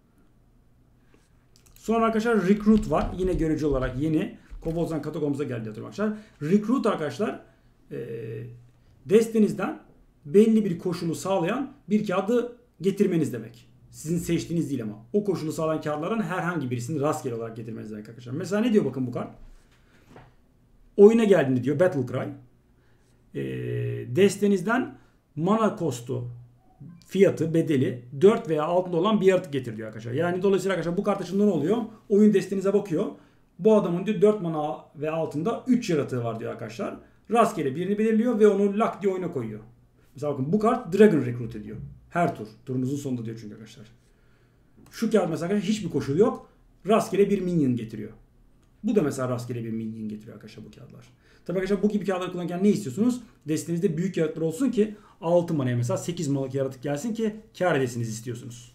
Sonra arkadaşlar Recruit var. Yine görücü olarak yeni. Kobolz'dan Katakombs'a geldi arkadaşlar. Recruit arkadaşlar e, destenizden belli bir koşulu sağlayan bir kağıdı getirmeniz demek. Sizin seçtiğiniz değil ama. O koşulu sağlayan kağıtlardan herhangi birisini rastgele olarak getirmeniz demek arkadaşlar. Mesela ne diyor bakın bu kart? Oyuna geldiğinde diyor Battle Cry. E, destenizden mana kostu fiyatı, bedeli dört veya altında olan bir yaratık getir diyor arkadaşlar. Yani dolayısıyla arkadaşlar bu kart açısından ne oluyor? Oyun destenize bakıyor. Bu adamın diyor dört mana ve altında üç yaratığı var diyor arkadaşlar. Rastgele birini belirliyor ve onu lak diye oyuna koyuyor. Mesela bakın bu kart Dragon Recruit ediyor. Her tur. Turunuzun sonunda diyor çünkü arkadaşlar. Şu kart mesela arkadaşlar hiçbir koşulu yok. Rastgele bir minion getiriyor. Bu da mesela rastgele bir minion getiriyor arkadaşlar bu kağıtlar. Tabii arkadaşlar bu gibi kağıtları kullanırken ne istiyorsunuz? Destenizde büyük yaratıklar olsun ki altı manaya mesela sekiz manalık yaratık gelsin ki kar edesiniz istiyorsunuz.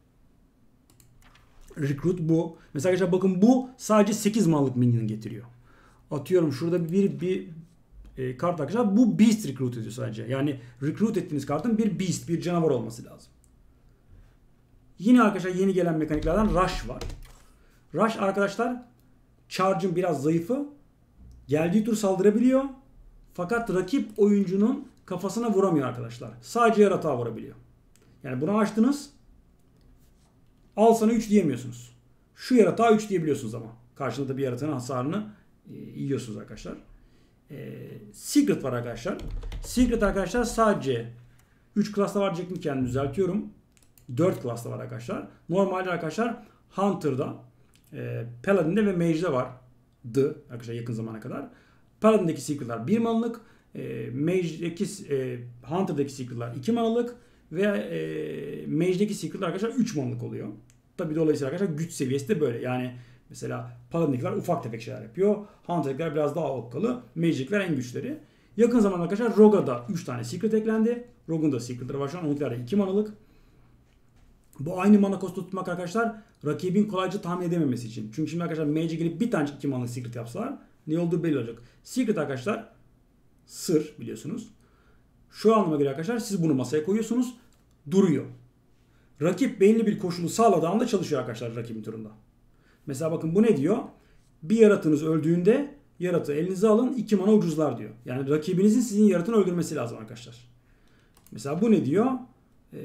Recruit bu. Mesela arkadaşlar bakın bu sadece sekiz manalık minion getiriyor. Atıyorum şurada bir bir e, kart arkadaşlar bu Beast Recruit ediyor sadece. Yani recruit ettiğiniz kartın bir Beast, bir canavar olması lazım. Yine arkadaşlar yeni gelen mekaniklerden Rush var. Rush arkadaşlar charge'ın biraz zayıfı. Geldiği tur saldırabiliyor. Fakat rakip oyuncunun kafasına vuramıyor arkadaşlar. Sadece yaratığa vurabiliyor. Yani bunu açtınız. Al sana üç diyemiyorsunuz. Şu yaratığa üç diyebiliyorsunuz ama. Karşında da bir yaratığın hasarını e, yiyorsunuz arkadaşlar. E, Secret var arkadaşlar. Secret arkadaşlar sadece üç klasta var diyecektim, kendimi düzeltiyorum. dört klasta var arkadaşlar. Normalde arkadaşlar Hunter'da, e, Paladin'de ve Mage'de vardı arkadaşlar yakın zamana kadar. Paladin'deki secret'lar bir manalık, e, Mage'deki, e, Hunter'daki secret'lar iki manalık ve e, Mage'deki secret'lar arkadaşlar üç manalık oluyor. Tabi dolayısıyla arkadaşlar güç seviyesi de böyle. Yani mesela Paladin'dekiler ufak tefek şeyler yapıyor. Hunter'dakiler biraz daha okkalı. Mage'dekiler en güçleri. Yakın zamanda arkadaşlar Rogue'a da üç tane secret eklendi. Rogue'un da secret'ları var şu an. Onunkiler de iki manalık. Bu aynı mana kostu tutmak arkadaşlar rakibin kolayca tahmin edememesi için. Çünkü şimdi arkadaşlar Mage'e gelip bir tane iki manalık secret yapsalar ne olduğu belli olacak. Secret arkadaşlar sır biliyorsunuz. Şu anlama göre arkadaşlar siz bunu masaya koyuyorsunuz. Duruyor. Rakip belli bir koşulu sağladığı anda çalışıyor arkadaşlar rakibin turunda. Mesela bakın bu ne diyor? Bir yaratığınız öldüğünde yaratığı elinize alın iki mana ucuzlar diyor. Yani rakibinizin sizin yaratığını öldürmesi lazım arkadaşlar. Mesela bu ne diyor? Ee,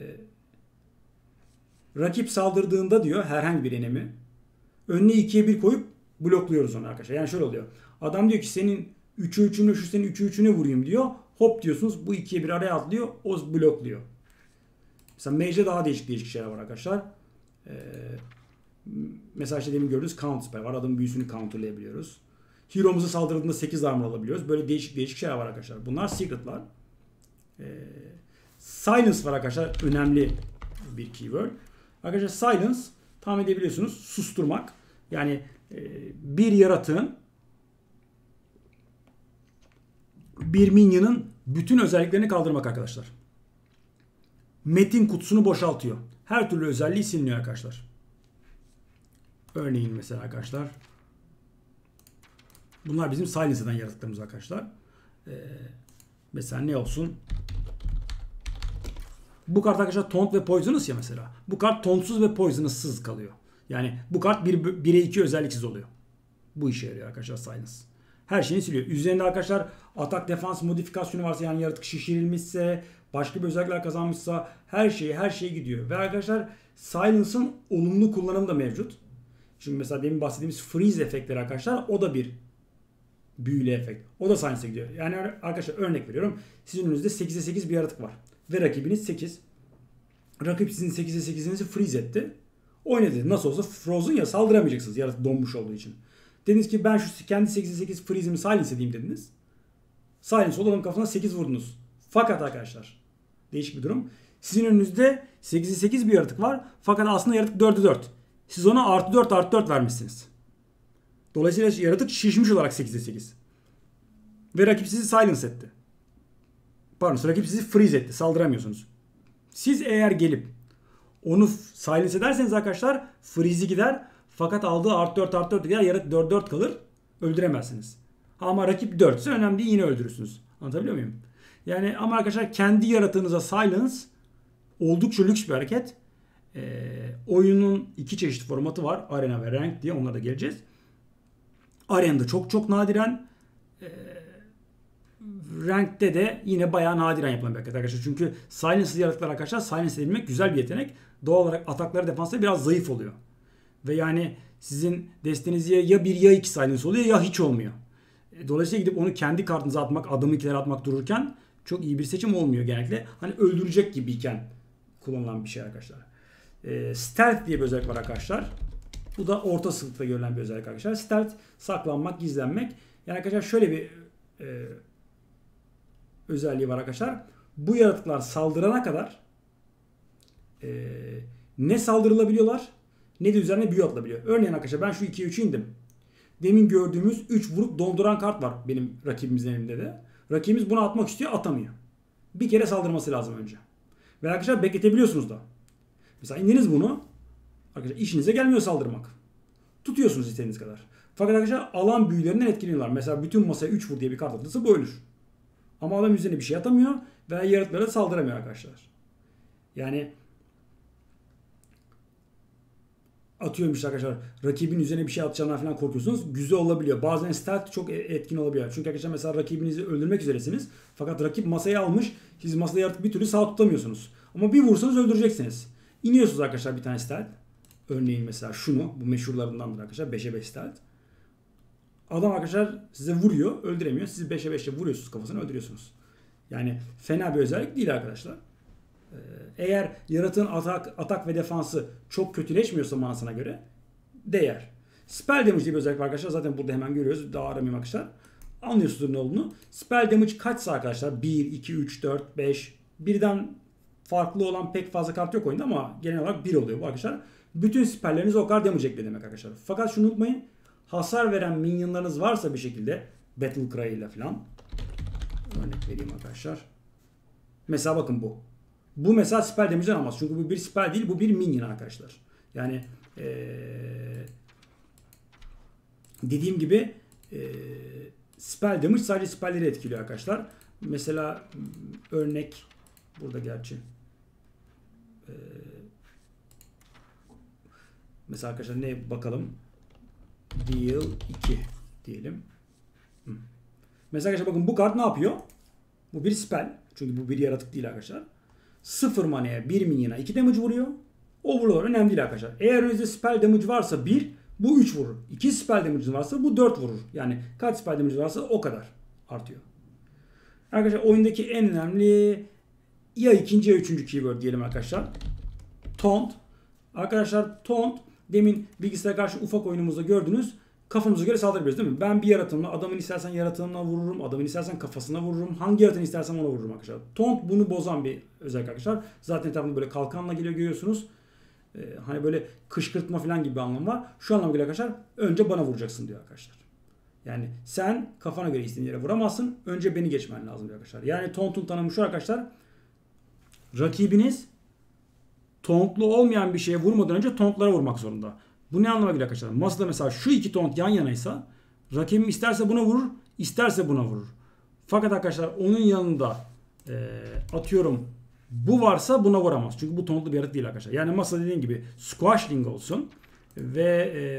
rakip saldırdığında diyor herhangi bir enemi önüne ikiye bir koyup blokluyoruz onu arkadaşlar. Yani şöyle oluyor. Adam diyor ki senin üçü üçüne şu senin üçü üçüne vurayım diyor. Hop diyorsunuz bu ikiye bir araya atlıyor. O blokluyor. Mesela Mage'de daha değişik değişik şeyler var arkadaşlar. Ee, mesela işte demin gördüğünüz Count Spell var. Adamın büyüsünü counterlayabiliyoruz. Hero'muza saldırdığında sekiz armor alabiliyoruz. Böyle değişik değişik şeyler var arkadaşlar. Bunlar secret'lar. Ee, silence var arkadaşlar. Önemli bir keyword. Arkadaşlar silence tahmin edebiliyorsunuz. Susturmak. Yani e, bir yaratığın bir minyonun bütün özelliklerini kaldırmak arkadaşlar. Metin kutusunu boşaltıyor. Her türlü özelliği siliniyor arkadaşlar. Örneğin mesela arkadaşlar. Bunlar bizim silence'dan yaratıklarımız arkadaşlar. Ee, mesela ne olsun? Bu kart arkadaşlar taunt ve poisonous ya mesela. Bu kart tauntsuz ve poisonouss'sız kalıyor. Yani bu kart bire iki özelliksiz oluyor. Bu işe yarıyor arkadaşlar silence. Her şeyini siliyor. Üzerinde arkadaşlar atak defans modifikasyonu varsa yani yaratık şişirilmişse, başka bir özellikler kazanmışsa her şeyi her şeye gidiyor. Ve arkadaşlar silence'ın olumlu kullanımı da mevcut. Şimdi mesela demin bahsettiğimiz freeze efektleri arkadaşlar o da bir büyülü efekt. O da silence'e gidiyor. Yani arkadaşlar örnek veriyorum. Sizin önünüzde sekize sekiz bir yaratık var. Ve rakibiniz sekiz. Rakip sizin sekize sekizinizi freeze etti. Oynadı. Nasıl olsa frozen ya saldıramayacaksınız yaratık donmuş olduğu için. Dediniz ki ben şu kendi sekize sekiz freeze'imi silence edeyim dediniz. Silence olanın kafasına sekiz vurdunuz. Fakat arkadaşlar değişik bir durum. Sizin önünüzde sekize sekiz bir yaratık var. Fakat aslında yaratık dörde dört. Siz ona artı dört artı dört vermişsiniz. Dolayısıyla yaratık şişmiş olarak sekize sekiz. Ve rakip sizi silence etti. Pardon rakip sizi freeze etti. Saldıramıyorsunuz. Siz eğer gelip onu silence ederseniz arkadaşlar freeze'i gider. Fakat aldığı artı dört artı dört gider. Yaratık dört dört kalır. Öldüremezsiniz. Ama rakip dört ise önemli değil. Yine öldürürsünüz. Anlatabiliyor muyum? Yani ama arkadaşlar kendi yaratığınıza silence oldukça lüks bir hareket. Ee, oyunun iki çeşit formatı var. Arena ve Rank diye. Onlara da geleceğiz. Arena'da çok çok nadiren e, Rank'te de yine bayağı nadiren yapılan bir hareket arkadaşlar. Çünkü silence'lı yaratıklar arkadaşlar silence edebilmek güzel bir yetenek. Doğal olarak atakları defansları biraz zayıf oluyor. Ve yani sizin desteniz ya bir ya iki silence oluyor ya hiç olmuyor. Dolayısıyla gidip onu kendi kartınıza atmak, adamı ikilere atmak dururken çok iyi bir seçim olmuyor genellikle. Hani öldürecek gibiyken kullanılan bir şey arkadaşlar. E, stealth diye bir özellik var arkadaşlar. Bu da orta sınıfta görülen bir özellik arkadaşlar. Stealth saklanmak, gizlenmek. Yani arkadaşlar şöyle bir e, özelliği var arkadaşlar. Bu yaratıklar saldırana kadar e, ne saldırılabiliyorlar ne de üzerine büyü atılabiliyor. Örneğin arkadaşlar ben şu ikiye üçü indim. Demin gördüğümüz üç vurup donduran kart var benim rakibimizin elinde de. Rakibimiz bunu atmak istiyor, atamıyor. Bir kere saldırması lazım önce. Ve arkadaşlar bekletebiliyorsunuz da. Mesela indiniz bunu. Arkadaşlar işinize gelmiyor saldırmak. Tutuyorsunuz istediğiniz kadar. Fakat arkadaşlar alan büyülerinden etkileniyorlar. Mesela bütün masaya üç vur diye bir kart atılsa bu ölür. Ama adam üzerine bir şey atamıyor ve yaratıklara saldıramıyor arkadaşlar. Yani atıyorum işte arkadaşlar rakibin üzerine bir şey atacağından falan korkuyorsunuz. Güzel olabiliyor. Bazen stealth çok etkin olabiliyor. Çünkü arkadaşlar mesela rakibinizi öldürmek üzeresiniz. Fakat rakip masayı almış. Siz masada yaratık bir türlü sağ tutamıyorsunuz. Ama bir vursanız öldüreceksiniz. İniyorsunuz arkadaşlar bir tane stealth. Örneğin mesela şunu. Bu meşhurlarındandır arkadaşlar. beşe beş stealth. Adam arkadaşlar size vuruyor. Öldüremiyor. Siz beşe beşe vuruyorsunuz kafasına öldürüyorsunuz. Yani fena bir özellik değil arkadaşlar. Eğer yaratığın atak, atak ve defansı çok kötüleşmiyorsa manasına göre değer. Spell damage diye bir özellik var arkadaşlar. Zaten burada hemen görüyoruz. Daha aramayayım arkadaşlar. Anlıyorsunuz ne olduğunu. Spell damage kaçsa arkadaşlar? bir, iki, üç, dört, beş. Birden farklı olan pek fazla kart yok oyunda ama genel olarak bir oluyor bu arkadaşlar. Bütün spellleriniz o kadar damage ekle demek arkadaşlar. Fakat şunu unutmayın. Hasar veren minyonlarınız varsa bir şekilde Battle Cry ile falan. Örnek vereyim arkadaşlar. Mesela bakın bu. Bu mesela spell damage'den almaz. Çünkü bu bir spell değil, bu bir minion arkadaşlar. Yani ee, dediğim gibi ee, spell damage sadece spellleri etkiliyor arkadaşlar. Mesela örnek burada gerçi ee, mesela arkadaşlar ne bakalım, deal iki diyelim. Mesela arkadaşlar bakın bu kart ne yapıyor? Bu bir spell. Çünkü bu bir yaratık değil arkadaşlar. sıfır manaya bir minyona iki damage vuruyor. Overlord önemli değil arkadaşlar. Eğer önünüzde spell damage varsa bir, bu üç vurur. iki spell damage varsa bu dört vurur. Yani kaç spell damage varsa o kadar artıyor. Arkadaşlar oyundaki en önemli ya ikinci ya üçüncü keyword diyelim arkadaşlar. Taunt. Arkadaşlar taunt demin bilgisayara karşı ufak oyunumuzda gördünüz. Kafamıza göre saldırabiliriz değil mi? Ben bir yaratığımla adamın istersen yaratığına vururum. Adamın istersen kafasına vururum. Hangi yaratığını istersem ona vururum arkadaşlar. Taunt bunu bozan bir özellik arkadaşlar. Zaten etrafında böyle kalkanla geliyor görüyorsunuz. Ee, hani böyle kışkırtma falan gibi bir anlam var. Şu anlam geliyor arkadaşlar. Önce bana vuracaksın diyor arkadaşlar. Yani sen kafana göre istediğin yere vuramazsın. Önce beni geçmen lazım diyor arkadaşlar. Yani taunt'un tanımı şu arkadaşlar. Rakibiniz tauntlu olmayan bir şeye vurmadan önce tauntlara vurmak zorunda. Bu ne anlama geliyor arkadaşlar? Masada mesela şu iki taunt yan yanaysa rakibim isterse buna vurur, isterse buna vurur. Fakat arkadaşlar onun yanında e, atıyorum bu varsa buna vuramaz. Çünkü bu tauntlu bir yaratık değil arkadaşlar. Yani masa dediğim gibi squashling olsun ve e,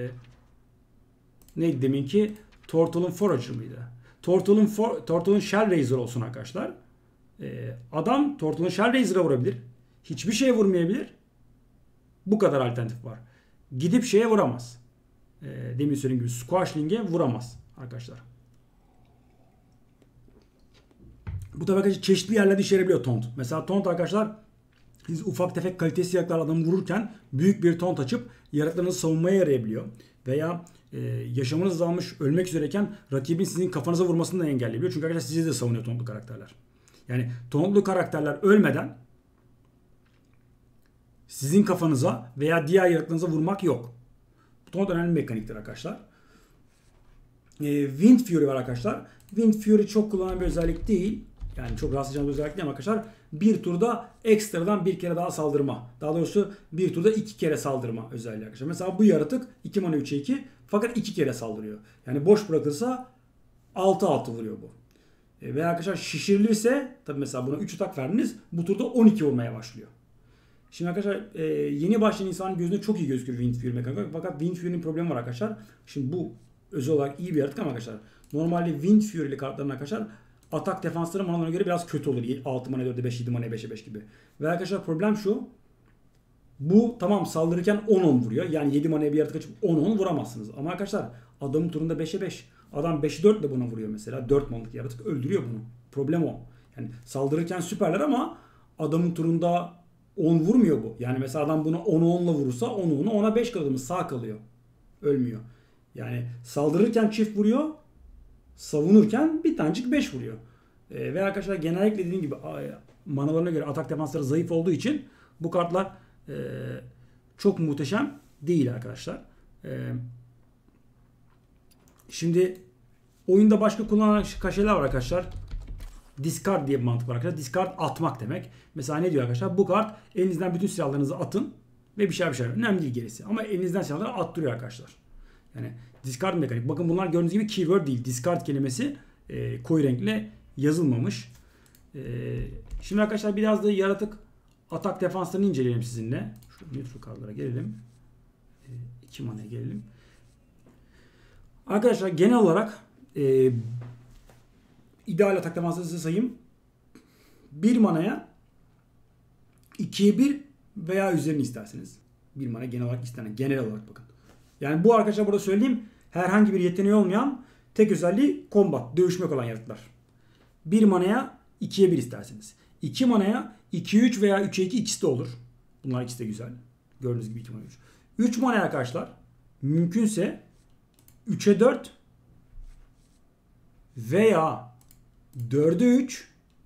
neydi deminki? Turtle'ın Forager mıydı? Turtle'ın for, Turtle'ın Shell Raiser olsun arkadaşlar. E, adam Turtle'ın Shell Raiser'a vurabilir. Hiçbir şeye vurmayabilir. Bu kadar alternatif var. Gidip şeye vuramaz. E, demin söylediğim gibi squashling'e vuramaz arkadaşlar. Bu tabii arkadaşlar çeşitli yerlerde işe yarayabiliyor taunt. Mesela taunt arkadaşlar siz ufak tefek kalitesiz yaratıklar adamı vururken büyük bir taunt açıp yaratıklarınızı savunmaya yarayabiliyor. Veya e, yaşamınız azalmış ölmek üzereyken rakibin sizin kafanıza vurmasını da engelleyebiliyor. Çünkü arkadaşlar sizi de savunuyor tauntlu karakterler. Yani tauntlu karakterler ölmeden sizin kafanıza veya diğer yaratıklarınıza vurmak yok. Bu taunt önemli bir mekaniktir arkadaşlar. E, Wind Fury var arkadaşlar. Wind Fury çok kullanılan bir özellik değil. Yani çok rahatsız edici bir özellik değil arkadaşlar. Bir turda ekstradan bir kere daha saldırma. Daha doğrusu bir turda iki kere saldırma özelliği arkadaşlar. Mesela bu yaratık iki mana üçe iki fakat iki kere saldırıyor. Yani boş bırakırsa altı altı vuruyor bu. E, veya arkadaşlar şişirilirse tabi mesela buna üç atak verdiniz. Bu turda on iki vurmaya başlıyor. Şimdi arkadaşlar e, yeni başlayan insanın gözünde çok iyi gözükür Wind Fury mekanik. Fakat Wind Fury'nin problemi var arkadaşlar. Şimdi bu özel olarak iyi bir yaratık ama arkadaşlar normalde Wind Fury'li kartların arkadaşlar atak defansları manalarına göre biraz kötü olur. altı mana dörde beş, yedi mana beşe beş gibi. Ve arkadaşlar problem şu. Bu tamam saldırırken on on vuruyor. Yani yedi manaya bir yaratık açıp on on vuramazsınız. Ama arkadaşlar adamın turunda beşe beş. Adam beşe dört ile buna vuruyor mesela. dört manalık yaratık öldürüyor bunu. Problem o. Yani saldırırken süperler ama adamın turunda on vurmuyor bu. Yani mesela adam buna on onla vurursa on onu ona beş kalıyor. Sağ kalıyor. Ölmüyor. Yani saldırırken çift vuruyor. Savunurken bir tanecik beş vuruyor. E, ve arkadaşlar genellikle dediğim gibi manalarına göre atak defansları zayıf olduğu için bu kartlar e, çok muhteşem değil arkadaşlar. E, şimdi oyunda başka kullanılan kaşeler var arkadaşlar. Discard diye bir mantık var arkadaşlar. Discard atmak demek. Mesela ne diyor arkadaşlar? Bu kart elinizden bütün silahlarınızı atın ve bir şey bir şey. Önemli değil gerisi. Ama elinizden silahları attırıyor arkadaşlar. Yani discard mekanik. Bakın bunlar gördüğünüz gibi keyword değil. Discard kelimesi e, koyu renkle yazılmamış. E, şimdi arkadaşlar biraz da yaratık atak defanslarını inceleyelim sizinle. Şu neutral kartlara gelelim. E, iki manaya gelelim. Arkadaşlar genel olarak e, ideal atak defansları size sayayım. bir manaya ikiye bir veya üzerini isterseniz. bir mana genel olarak istenen. Genel olarak bakın. Yani bu arkadaşlar burada söyleyeyim herhangi bir yeteneği olmayan tek özelliği combat, dövüşmek olan yaratıklar. bir manaya ikiye bir isterseniz. iki manaya iki üç veya üçe iki ikisi de olur. Bunlar ikisi de güzel. Gördüğünüz gibi iki mana üç. üç manaya arkadaşlar mümkünse üçe dört veya dörde üç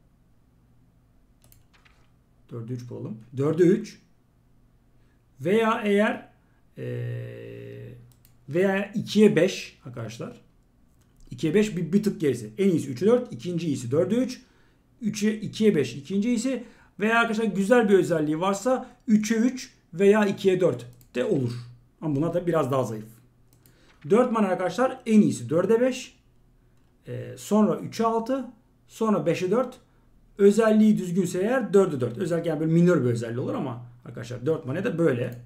dörde üç bulalım. dörde üç veya eğer ee, veya ikiye beş arkadaşlar. ikiye beş bir, bir tık gerisi. En iyisi üçe dört, ikinci iyisi dörde üç, üçe ikiye beş ikinci iyisi veya arkadaşlar güzel bir özelliği varsa üçe üç veya ikiye dört de olur. Ama buna da biraz daha zayıf. dört mana arkadaşlar en iyisi dörde beş, e, sonra üçe altı, sonra beşe dört. Özelliği düzgünse eğer dörde dört. Özellikle yani böyle minör bir özelliği olur ama arkadaşlar dört mana da böyle.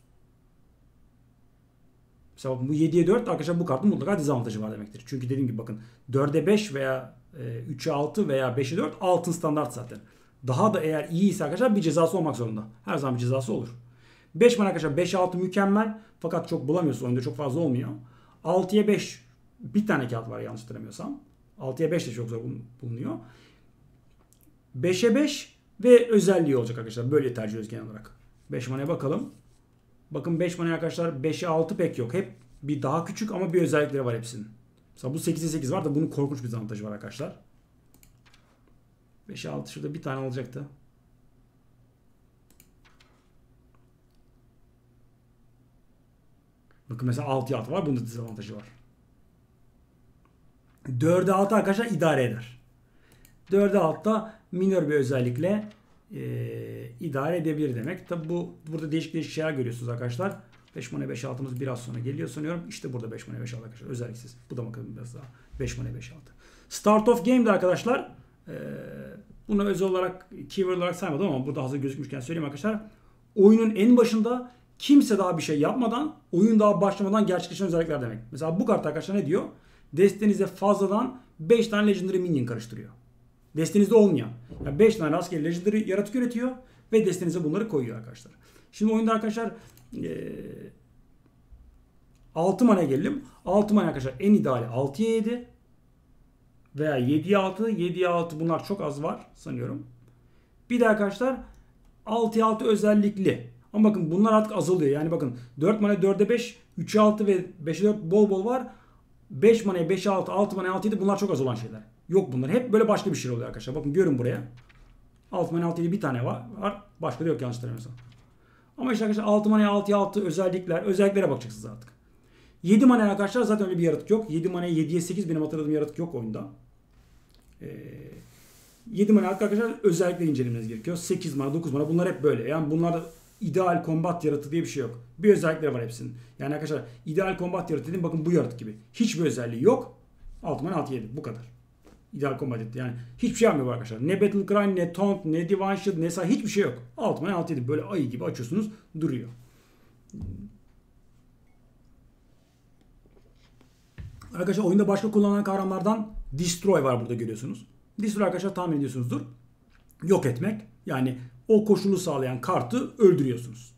Mesela bu yediye dört arkadaşlar bu kartın mutlaka dezavantajı var demektir. Çünkü dediğim gibi bakın dörde beş veya e, üçe altı veya beşe dört altın standart zaten. Daha da eğer iyiyse arkadaşlar bir cezası olmak zorunda. Her zaman bir cezası olur. beş mana arkadaşlar beş altı mükemmel. Fakat çok bulamıyorsun. Oyunda çok fazla olmuyor. altıya beş bir tane kağıt var yanlış hatırlamıyorsam. altıya beş de çok zor bulunuyor. beşe beş ve özelliği olacak arkadaşlar. Böyle tercih ediyoruz genel olarak. beş manaya bakalım. Bakın beş manaya arkadaşlar beşe altı pek yok. Hep bir daha küçük ama bir özellikleri var hepsinin. Mesela bu sekize sekiz var da bunun korkunç bir dezavantajı var arkadaşlar. beşe altı şurada bir tane olacaktı. Bakın mesela altıya altı var. Bunun da dezavantajı var. dörde altı arkadaşlar idare eder. dörde altıda minör bir özellikle e, idare edebilir demek. Tabi bu burada değişik değişik şeyler görüyorsunuz arkadaşlar. beş mana beş altımız biraz sonra geliyor sanıyorum. İşte burada beş mana beş altı arkadaşlar. Özelliksiz. Bu da bakalım biraz daha. beş mana beş altı. Start of game'de arkadaşlar e, bunu özel olarak keyword olarak saymadım ama burada hazır gözükmüşken söyleyeyim arkadaşlar. Oyunun en başında kimse daha bir şey yapmadan, oyun daha başlamadan gerçekleşen özellikler demek. Mesela bu kart arkadaşlar ne diyor? Destenize fazladan beş tane Legendary Minion karıştırıyor. Destenizde olmayan. Yani beş tane rastgele Legendary yaratık üretiyor ve destenize bunları koyuyor arkadaşlar. Şimdi oyunda arkadaşlar ee, altı manaya gelelim. altı mana arkadaşlar en ideali altıya yedi veya yediye altı. yediye altı bunlar çok az var sanıyorum. Bir de arkadaşlar altıya altı özellikli. Ama bakın bunlar artık azalıyor. Yani bakın dört mana dörde beş, üçe altı ve beşe dört bol bol var. beş manaya beşe altı, altı manaya altı yedi bunlar çok az olan şeyler. Yok bunlar. Hep böyle başka bir şey oluyor arkadaşlar. Bakın görün buraya. altı manaya altı yedi bir tane var. var. Başka da yok yanlış hatırlamıyorsam. Ama işte arkadaşlar altı manaya altıya altı özellikler. Özelliklere bakacaksınız artık. yedi manaya arkadaşlar zaten öyle bir yaratık yok. yedi manaya yediye sekiz benim hatırladığım yaratık yok oyunda. Ee, yedi manaya arkadaşlar özellikle incelemeniz gerekiyor. sekiz mana, dokuz mana bunlar hep böyle. Yani bunlar ideal kombat yaratığı diye bir şey yok. Bir özellikleri var hepsinin. Yani arkadaşlar ideal kombat yaratığı dedim bakın bu yaratık gibi. Hiçbir özelliği yok. altı mana altı yedi bu kadar. İdeal combat etti. Yani hiçbir şey yapmıyor arkadaşlar. Ne Battle Cry, ne Taunt, ne Divine Shield, ne say hiçbir şey yok. altı mana altı yedi böyle ayı gibi açıyorsunuz duruyor. Arkadaşlar oyunda başka kullanılan kahramanlardan Destroy var burada görüyorsunuz. Destroy arkadaşlar tahmin ediyorsunuzdur. Yok etmek. Yani o koşulu sağlayan kartı öldürüyorsunuz.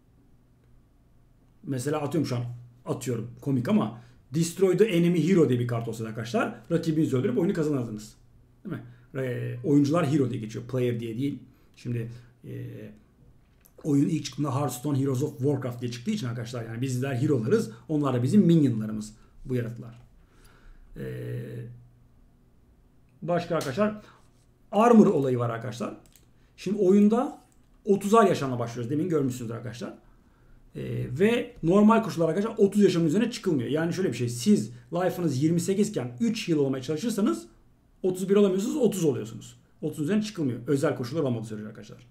Mesela atıyorum şu an atıyorum komik ama Destroy the Enemy Hero diye bir kart olsa arkadaşlar rakibinizi öldürüp oyunu kazanırdınız. Değil mi? E, oyuncular hero diye geçiyor. Player diye değil. Şimdi e, oyun ilk çıktığında Hearthstone Heroes of Warcraft diye çıktığı için arkadaşlar yani bizler hero'larız. Onlar da bizim minionlarımız. Bu yaratıklar. E, başka arkadaşlar Armor olayı var arkadaşlar. Şimdi oyunda otuzar yaşamla başlıyoruz. Demin görmüşsünüzdür arkadaşlar. Ee, ve normal koşullar arkadaşlar otuz yaşamın üzerine çıkılmıyor. Yani şöyle bir şey. Siz life'ınız yirmi sekiz iken üç yıl olmaya çalışırsanız otuz bir olamıyorsunuz. otuz oluyorsunuz. otuz üzerine çıkılmıyor. Özel koşullar olmadığı sürece arkadaşlar.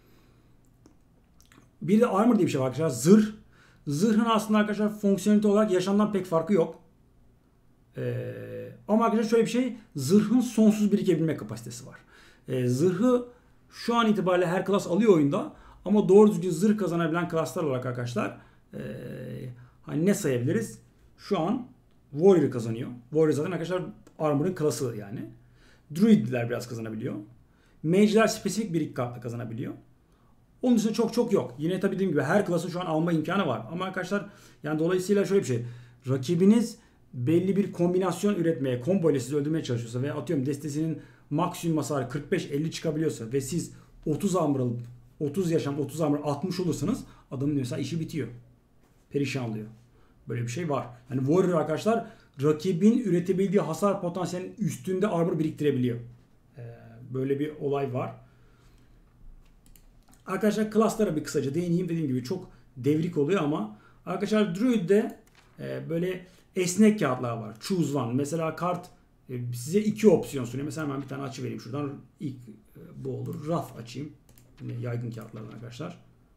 Bir de armor diye bir şey var arkadaşlar. Zırh. Zırhın aslında arkadaşlar fonksiyonelite olarak yaşamdan pek farkı yok. Ee, ama arkadaşlar şöyle bir şey. Zırhın sonsuz birikebilme kapasitesi var. Ee, zırhı şu an itibariyle her klas alıyor oyunda. Ama doğru düzgün zırh kazanabilen klaslar olarak arkadaşlar ee, hani ne sayabiliriz? Şu an Warrior kazanıyor. Warrior zaten arkadaşlar Armor'ın klası yani. Druidler biraz kazanabiliyor. Mage'ler spesifik bir iki kartla kazanabiliyor. Onun dışında çok çok yok. Yine tabii dediğim gibi her klasın şu an alma imkanı var. Ama arkadaşlar yani dolayısıyla şöyle bir şey. Rakibiniz belli bir kombinasyon üretmeye, combo ile sizi öldürmeye çalışıyorsa veya atıyorum destesinin maksimum hasarı kırk beş elli çıkabiliyorsa ve siz otuz armor alıp otuz yaşam otuz armor altmış olursanız adamın mesela işi bitiyor. Perişan oluyor. Böyle bir şey var. Yani Warrior arkadaşlar rakibin üretebildiği hasar potansiyelinin üstünde armor biriktirebiliyor. Ee, böyle bir olay var. Arkadaşlar class'lara bir kısaca değineyim. Dediğim gibi çok devrik oluyor ama arkadaşlar Druid'de e, böyle esnek kağıtlar var. Choose one. Mesela kart e, size iki opsiyon sunuyor. Mesela hemen bir tane açı vereyim şuradan. İlk e, bu olur. Wrath açayım. Yine yaygın kağıtlardan arkadaşlar.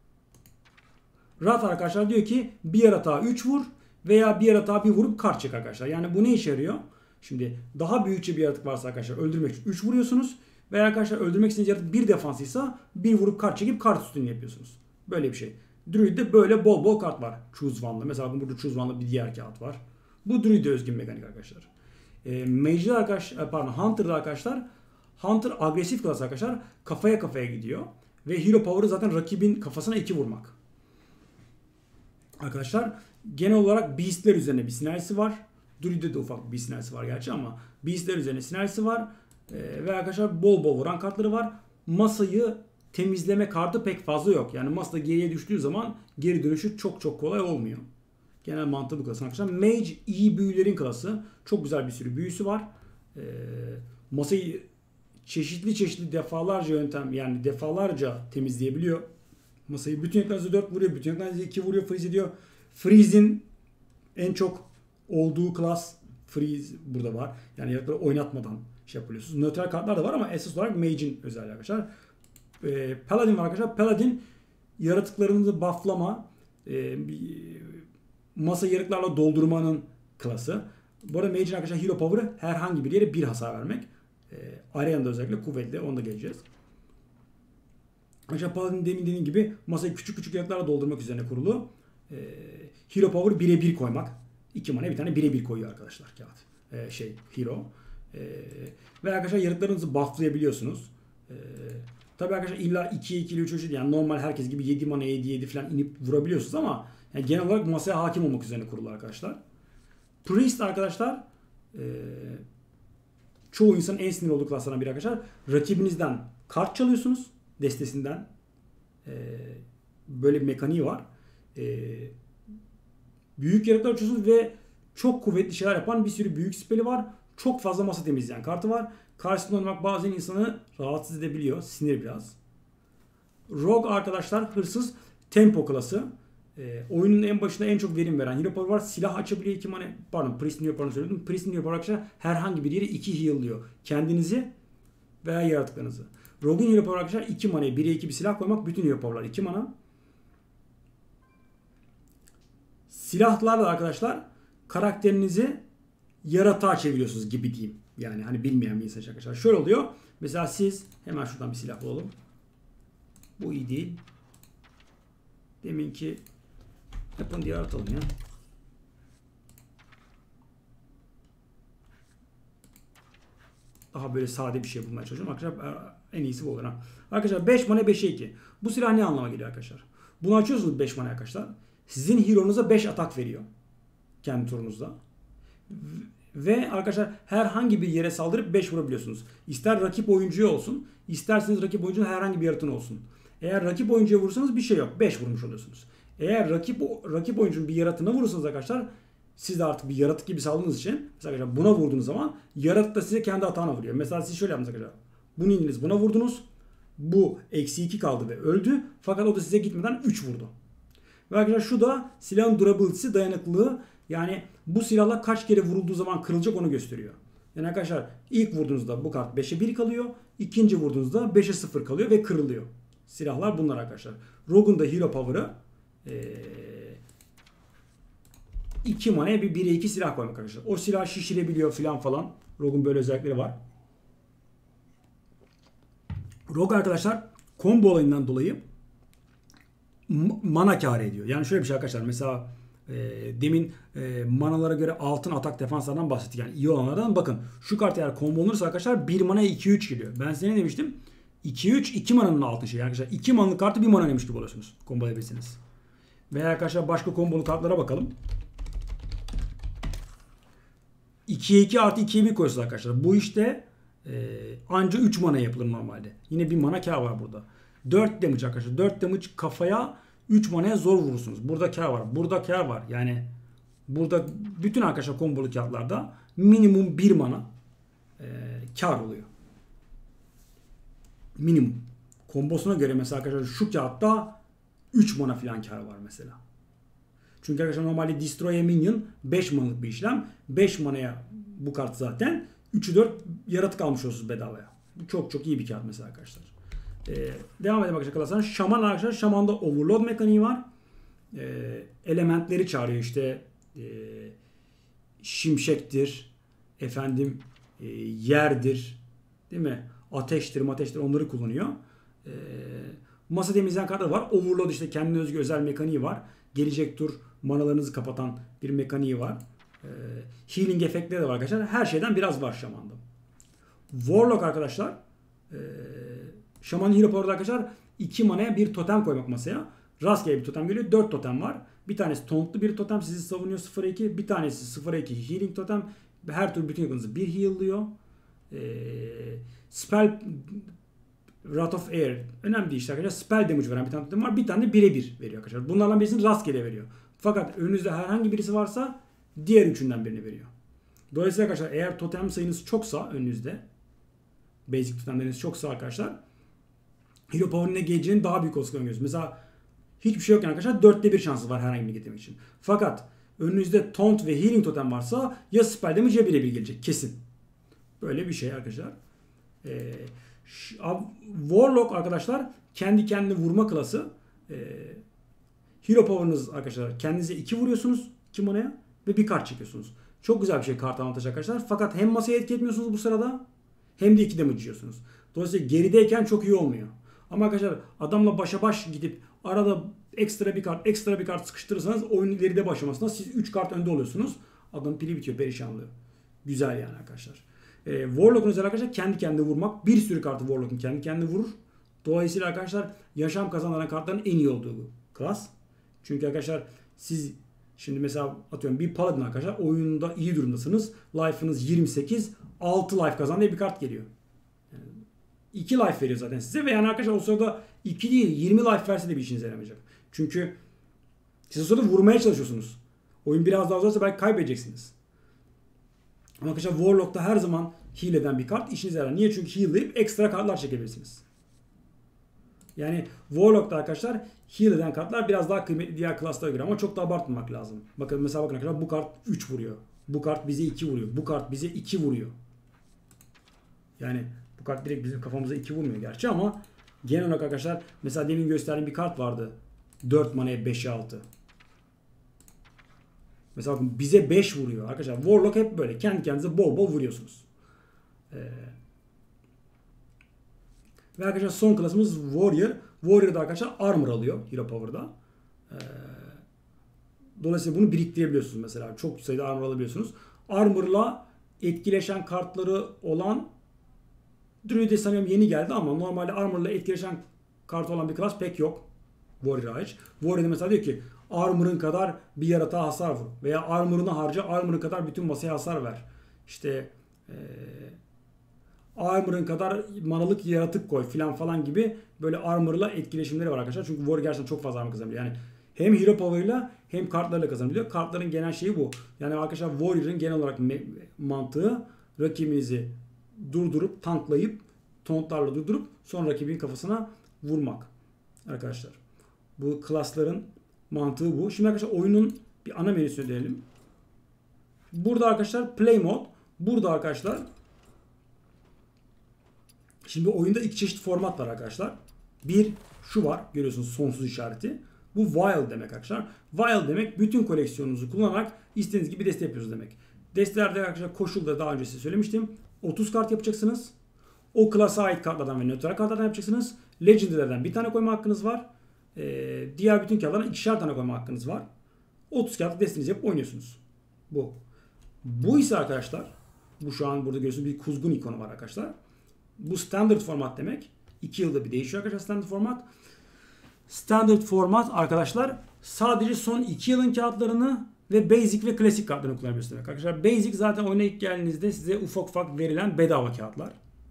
Wrath arkadaşlar diyor ki bir yaratığa üç vur veya bir yaratığa bir vurup kart çek arkadaşlar. Yani bu ne işe yarıyor? Şimdi daha büyükçe bir yaratık varsa arkadaşlar öldürmek için üç vuruyorsunuz. Veya arkadaşlar öldürmek istediğiniz yaratık bir defansıysa bir vurup kart çekip kart üstünü yapıyorsunuz. Böyle bir şey. Druid'de böyle bol bol kart var. Choose one'lı. Mesela burada Choose one'lı bir diğer kağıt var. Bu Druid'e özgün mekanik arkadaşlar. E, Mage'de arkadaşlar, pardon Hunter'da arkadaşlar Hunter agresif klas arkadaşlar kafaya kafaya gidiyor. Ve Hero Power'ı zaten rakibin kafasına iki vurmak. Arkadaşlar genel olarak Beast'ler üzerine bir sinerjisi var. Druid'de de ufak bir sinerjisi var gerçi ama Beast'ler üzerine sinerjisi var. Ee, ve arkadaşlar bol bol vuran kartları var. Masayı temizleme kartı pek fazla yok. Yani masa geriye düştüğü zaman geri dönüşü çok çok kolay olmuyor. Genel mantığı bu klas arkadaşlar. Mage iyi büyülerin klası. Çok güzel bir sürü büyüsü var. Ee, masayı çeşitli çeşitli defalarca yöntem yani defalarca temizleyebiliyor. Masayı bütün ekranınızda dört vuruyor. Bütün ekranınızda iki vuruyor. Freeze ediyor. Freeze'in en çok olduğu klas Freeze burada var. Yani yaratıkları oynatmadan şey yapıyorsunuz. Nötral kartlar da var ama esas olarak Mage'in özelliği arkadaşlar. Ee, Paladin var arkadaşlar. Paladin yaratıklarınızı bufflama, e, masa yaratıklarla doldurmanın klası. Bu arada Mage'in arkadaşlar Hero Power'ı herhangi bir yere bir hasar vermek. E, Arena'da özellikle kuvvetli. Onu da geleceğiz. Arkadaşlar Paladin demin dediğim gibi masayı küçük küçük yaratıklarla doldurmak üzerine kurulu. E, Hero Power bire bir koymak. iki mana bir tane bire bir koyuyor arkadaşlar kağıt. E, şey Hero. E, ve arkadaşlar yaratıklarınızı bufflayabiliyorsunuz. E, tabi arkadaşlar illa ikiye ikili üç üç yani normal herkes gibi yedi mana yedi yedi falan inip vurabiliyorsunuz ama yani genel olarak masaya hakim olmak üzerine kurulu arkadaşlar. Priest arkadaşlar e, çoğu insanın en sinir olduğu klaslardan biri arkadaşlar. Rakibinizden kart çalıyorsunuz. Destesinden. E, böyle bir mekaniği var. E, büyük yaratıklar açıyorsunuz ve çok kuvvetli şeyler yapan bir sürü büyük speli var. Çok fazla masa temizleyen kartı var. Karşısında olmak bazen insanı rahatsız edebiliyor. Sinir biraz. Rogue arkadaşlar hırsız tempo klası. E, oyunun en başında en çok verim veren Hero Power var. Silah açabiliyor iki mana. Pardon Priest'in Hero Power'ını söyledim. Priest'in Hero Power arkadaşlar herhangi bir yere iki heal'lıyor. Kendinizi veya yaratıklarınızı. Rogue'un Hero Power arkadaşlar iki manaya bire iki bir silah koymak. Bütün Hero Power'lar iki mana. Silahlarla arkadaşlar karakterinizi yaratığa çeviriyorsunuz gibi diyeyim. Yani hani bilmeyen bir insan arkadaşlar. Şöyle oluyor. Mesela siz hemen şuradan bir silah bulalım. Bu iyi değil. Deminki yapın diye aratalım ya. Daha böyle sade bir şey bulmaya çalışıyorum. Arkadaşlar en iyisi bu olur ha. Arkadaşlar beş mana beşe iki. Bu silah ne anlama geliyor arkadaşlar? Bunu açıyorsunuz beş mana arkadaşlar. Sizin hero'nuza beş atak veriyor. Kendi turunuzda. Ve arkadaşlar herhangi bir yere saldırıp beş vurabiliyorsunuz. İster rakip oyuncuya olsun, isterseniz rakip oyuncunun herhangi bir yaratığına olsun. Eğer rakip oyuncuya vurursanız bir şey yok. beş vurmuş oluyorsunuz. Eğer rakip rakip oyuncunun bir yaratığına vurursanız arkadaşlar siz de artık bir yaratık gibi saldığınız için mesela arkadaşlar buna vurduğunuz zaman yaratık da size kendi hatağına vuruyor. Mesela siz şöyle yaptınız arkadaşlar. Bunu indiniz buna vurdunuz. Bu eksi iki kaldı ve öldü. Fakat o da size gitmeden üç vurdu. Ve arkadaşlar şu da silahın durability'si, dayanıklılığı. Yani bu silahla kaç kere vurulduğu zaman kırılacak onu gösteriyor. Yani arkadaşlar ilk vurduğunuzda bu kart beşe bir kalıyor. İkinci vurduğunuzda beşe sıfır kalıyor ve kırılıyor. Silahlar bunlar arkadaşlar. Rogue'un da Hero Power'ı iki manaya bir bire iki silah koymak arkadaşlar. O silah şişirebiliyor filan falan. Rogue'un böyle özellikleri var. Rogue arkadaşlar combo olayından dolayı mana kâr ediyor. Yani şöyle bir şey arkadaşlar. Mesela e, demin e, manalara göre altın atak defanslardan bahsettik. Yani iyi olanlardan bakın. Şu kart eğer combo olursa arkadaşlar bir manaya iki üç geliyor. Ben size ne demiştim? iki üç iki mananın altın şey. Yani arkadaşlar iki manalık kartı bir mana demiş gibi oluyorsunuz. Combo edebilirsiniz. Veya arkadaşlar başka kombolu kartlara bakalım. ikiye iki artı ikiye bir koyuyorsunuz arkadaşlar. Bu işte Ee, anca üç mana yapılır normalde. Yine bir mana kâr var burada. dört damage arkadaşlar. dört damage kafaya üç manaya zor vurursunuz. Burada kâr var. Burada kâr var. Yani burada bütün arkadaşlar kombolu kağıtlarda minimum bir mana e, kâr oluyor. Minimum. Kombosuna göre mesela arkadaşlar şu kağıtta üç mana falan kâr var mesela. Çünkü arkadaşlar normalde Destroy a Minion beş manalık bir işlem. beş manaya bu kart zaten. üçü dört yaratık almış olursunuz bedavaya. Bu çok çok iyi bir kart mesela arkadaşlar. Ee, devam edelim arkadaşlar. Şaman arkadaşlar. Şaman'da Overload mekaniği var. Ee, elementleri çağırıyor işte. E, şimşektir. Efendim e, yerdir. Değil mi? Ateştir, ateştir onları kullanıyor. Ee, masa temizleyen kartlar var. Overload işte kendine özgü özel mekaniği var. Gelecek tur manalarınızı kapatan bir mekaniği var. Ee, healing efektleri de var arkadaşlar. Her şeyden biraz var Şaman'da. Warlock arkadaşlar. Ee, Şaman Hero Power'da arkadaşlar iki manaya bir totem koymak masaya. Rastgele bir totem geliyor. dört totem var. Bir tanesi tauntlu bir totem sizi savunuyor sıfır iki. Bir tanesi sıfır iki healing totem. Her tur bütün yakınınızı bir heal'lıyor. Ee, spell Wrath of Air. Önemli değil işte arkadaşlar. Spell damage veren bir tane totem var. Bir tane de birebir veriyor arkadaşlar. Bunlardan birisini rastgele veriyor. Fakat önünüzde herhangi birisi varsa diğer üçünden birini veriyor. Dolayısıyla arkadaşlar eğer totem sayınız çoksa önünüzde basic totemleriniz çoksa arkadaşlar Hero Power'ın ne geleceğini daha büyük olasılıkla görüyoruz. Mesela hiçbir şey yokken arkadaşlar dörtte bir şansı var herhangi bir getirmek için. Fakat önünüzde taunt ve healing totem varsa ya spell damage ya birebir gelecek. Kesin. Böyle bir şey arkadaşlar. Ee, Warlock arkadaşlar kendi kendine vurma klası. Ee, Hero Power'ınız arkadaşlar kendinize iki vuruyorsunuz iki manaya ve bir kart çekiyorsunuz. Çok güzel bir şey kart avantajı arkadaşlar. Fakat hem masaya etki etmiyorsunuz bu sırada hem de iki damage yiyorsunuz. Dolayısıyla gerideyken çok iyi olmuyor. Ama arkadaşlar adamla başa baş gidip arada ekstra bir kart ekstra bir kart sıkıştırırsanız oyun ileride başlamasına siz üç kart önde oluyorsunuz. Adamın pili bitiyor, perişanlığı. Güzel yani arkadaşlar. Ee, Warlock'un özel arkadaşlar kendi kendine vurmak. Bir sürü kartı Warlock'un kendi kendine vurur. Dolayısıyla arkadaşlar yaşam kazandıran kartların en iyi olduğu klas. Çünkü arkadaşlar siz şimdi mesela atıyorum bir Paladin arkadaşlar oyunda iyi durumdasınız. Life'ınız yirmi sekiz. altı life kazan diye bir kart geliyor. Yani iki life veriyor zaten size ve yani arkadaşlar o sırada iki değil yirmi life verse de bir işinize yaramayacak. Çünkü siz o sırada vurmaya çalışıyorsunuz. Oyun biraz daha zorsa belki kaybedeceksiniz. Ama arkadaşlar Warlock'ta her zaman heal eden bir kart işinize yarar. Niye? Çünkü heal'layıp ekstra kartlar çekebilirsiniz. Yani Warlock'ta arkadaşlar heal eden kartlar biraz daha kıymetli diğer klaslara göre ama çok da abartmamak lazım. Bakın mesela bakın arkadaşlar bu kart üç vuruyor. Bu kart bize iki vuruyor. Bu kart bize iki vuruyor. Yani bu kart direkt bizim kafamıza iki vurmuyor gerçi ama genel olarak arkadaşlar mesela demin gösterdiğim bir kart vardı. dört manaya beşe altı. Mesela bakın bize beş vuruyor. Arkadaşlar Warlock hep böyle. Kendi kendinize bol bol vuruyorsunuz. Ee, ve arkadaşlar son klasımız Warrior. Warrior'da arkadaşlar armor alıyor Hero Power'da. Ee, dolayısıyla bunu biriktirebiliyorsunuz mesela. Çok sayıda armor alabiliyorsunuz. Armor'la etkileşen kartları olan Druid'e sanıyorum yeni geldi ama normalde Armor'la etkileşen kart olan bir klas pek yok. Warrior hariç. Warrior'da mesela diyor ki Armor'ın kadar bir yaratığa hasar vur. Veya Armor'ını harca, Armor'ın kadar bütün masaya hasar ver. İşte ee, Armor'ın kadar manalık yaratık koy filan falan gibi böyle Armor'la etkileşimleri var arkadaşlar. Çünkü Warrior gerçekten çok fazla armor kazanabiliyor. Yani hem Hero Power'ıyla hem kartlarla kazanabiliyor. Kartların genel şeyi bu. Yani arkadaşlar Warrior'ın genel olarak mantığı rakibinizi durdurup, tanklayıp, tauntlarla durdurup sonra rakibin kafasına vurmak. Arkadaşlar. Bu klasların mantığı bu. Şimdi arkadaşlar oyunun bir ana menüsüne dönelim. Burada arkadaşlar Play Mode. Burada arkadaşlar şimdi oyunda iki çeşit format var arkadaşlar. Bir şu var. Görüyorsunuz sonsuz işareti. Bu Wild demek arkadaşlar. Wild demek bütün koleksiyonunuzu kullanarak istediğiniz gibi deste yapıyoruz demek. Destelerde arkadaşlar koşulda daha önce size söylemiştim. otuz kart yapacaksınız. O klasa ait kartlardan ve nötral kartlardan yapacaksınız. Legendary'lerden bir tane koyma hakkınız var. Ee, diğer bütün kağıtlardan ikişer tane koyma hakkınız var. otuz kağıtlık destenizi yapıp oynuyorsunuz. Bu. Bu ise arkadaşlar bu şu an burada görüyorsunuz bir kuzgun ikonu var arkadaşlar. Bu standard format demek. iki yılda bir değişiyor arkadaşlar standard format. Standard format arkadaşlar sadece son iki yılın kağıtlarını ve basic ve klasik kartlarını kullanabiliyorsunuz demek. Arkadaşlar basic zaten oyuna ilk geldiğinizde size ufak ufak verilen bedava kağıtlar.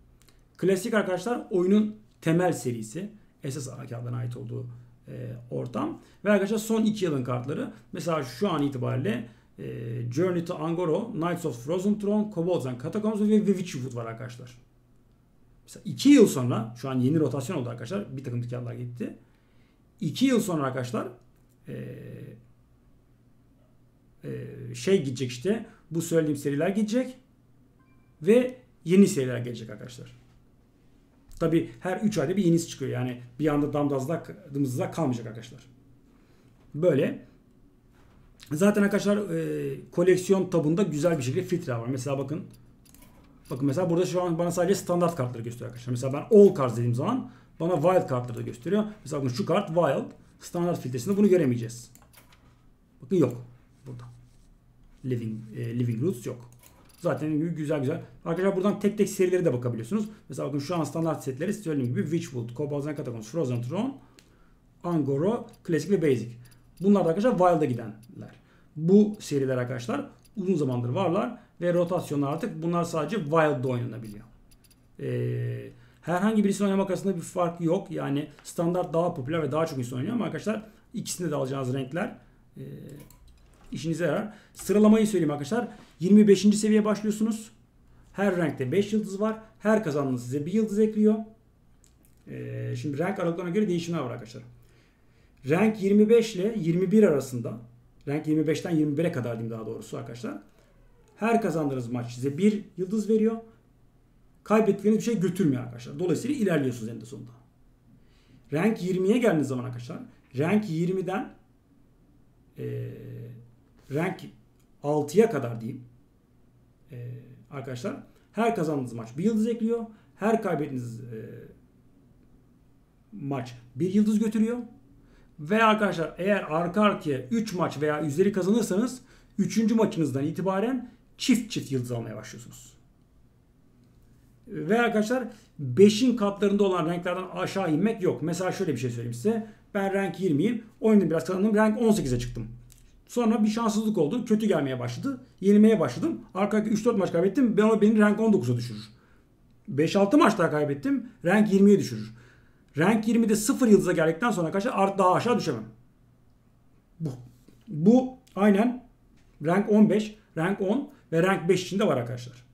Klasik arkadaşlar oyunun temel serisi. Esas kağıtlarına ait olduğu e, ortam. Ve arkadaşlar son iki yılın kartları. Mesela şu an itibariyle e, Journey to Angoro, Knights of Frozen Throne, Kobolds and Catacombs ve Witchwood var arkadaşlar. Mesela iki yıl sonra, şu an yeni rotasyon oldu arkadaşlar. Bir takım kağıtlar gitti. iki yıl sonra arkadaşlar e, e, şey gidecek işte. Bu söylediğim seriler gidecek. Ve yeni seriler gelecek arkadaşlar. Tabi her üç ayda bir yenisi çıkıyor. Yani bir anda damdazda kalmayacak arkadaşlar. Böyle. Zaten arkadaşlar e, koleksiyon tabında güzel bir şekilde filtre var. Mesela bakın. Bakın mesela burada şu an bana sadece standart kartları gösteriyor arkadaşlar. Mesela ben all cards dediğim zaman bana wild kartları da gösteriyor. Mesela bakın şu kart wild. Standart filtresinde bunu göremeyeceğiz. Bakın yok. Burada. Living, e, living Roots yok. Zaten güzel güzel. Arkadaşlar buradan tek tek serileri de bakabiliyorsunuz. Mesela bakın şu an standart setleri söylediğim gibi Witchwood, Kobolds and Catacombs, Frozen Throne, Angoro, Classic ve Basic. Bunlar da arkadaşlar Wild'a gidenler. Bu seriler arkadaşlar uzun zamandır varlar ve rotasyonlar artık bunlar sadece Wild'da oynanabiliyor. Ee, herhangi birisini oynamak arasında bir fark yok. Yani standart daha popüler ve daha çok insan oynuyor ama arkadaşlar ikisinde de alacağınız renkler e, işinize yarar. Sıralamayı söyleyeyim arkadaşlar. yirmi beşinci seviyeye başlıyorsunuz. Her renkte beş yıldız var. Her kazandığınız size bir yıldız ekliyor. Ee, şimdi renk aralıklarına göre değişimler var arkadaşlar. Renk yirmi beş ile yirmi bir arasında, renk yirmi beşten yirmi bire kadar diyeyim daha doğrusu arkadaşlar. Her kazandığınız maç size bir yıldız veriyor. Kaybettiğiniz bir şey götürmüyor arkadaşlar. Dolayısıyla ilerliyorsunuz en de sonunda. Renk yirmiye geldiğiniz zaman arkadaşlar, renk yirmiden e, renk altıya kadar diyeyim e, arkadaşlar. Her kazandığınız maç bir yıldız ekliyor. Her kaybettiğiniz e, maç bir yıldız götürüyor. Ve arkadaşlar eğer arka arkaya üç maç veya üzeri kazanırsanız üçüncü maçınızdan itibaren çift çift yıldız almaya başlıyorsunuz. Ve arkadaşlar beşin katlarında olan renklerden aşağı inmek yok. Mesela şöyle bir şey söyleyeyim size. Ben renk yirmiyim. Oynadım biraz kazandım. Renk on sekize çıktım. Sonra bir şanssızlık oldu. Kötü gelmeye başladı. Yenilmeye başladım. Arka arkaya üç dört maç kaybettim. Ben o beni renk on dokuza düşürür. beş altı maç daha kaybettim. Renk yirmiye düşürür. Renk yirmide sıfır yıldıza geldikten sonra arkadaşlar daha aşağı düşemem. Bu. Bu aynen renk on beş, renk on ve renk beş içinde var arkadaşlar.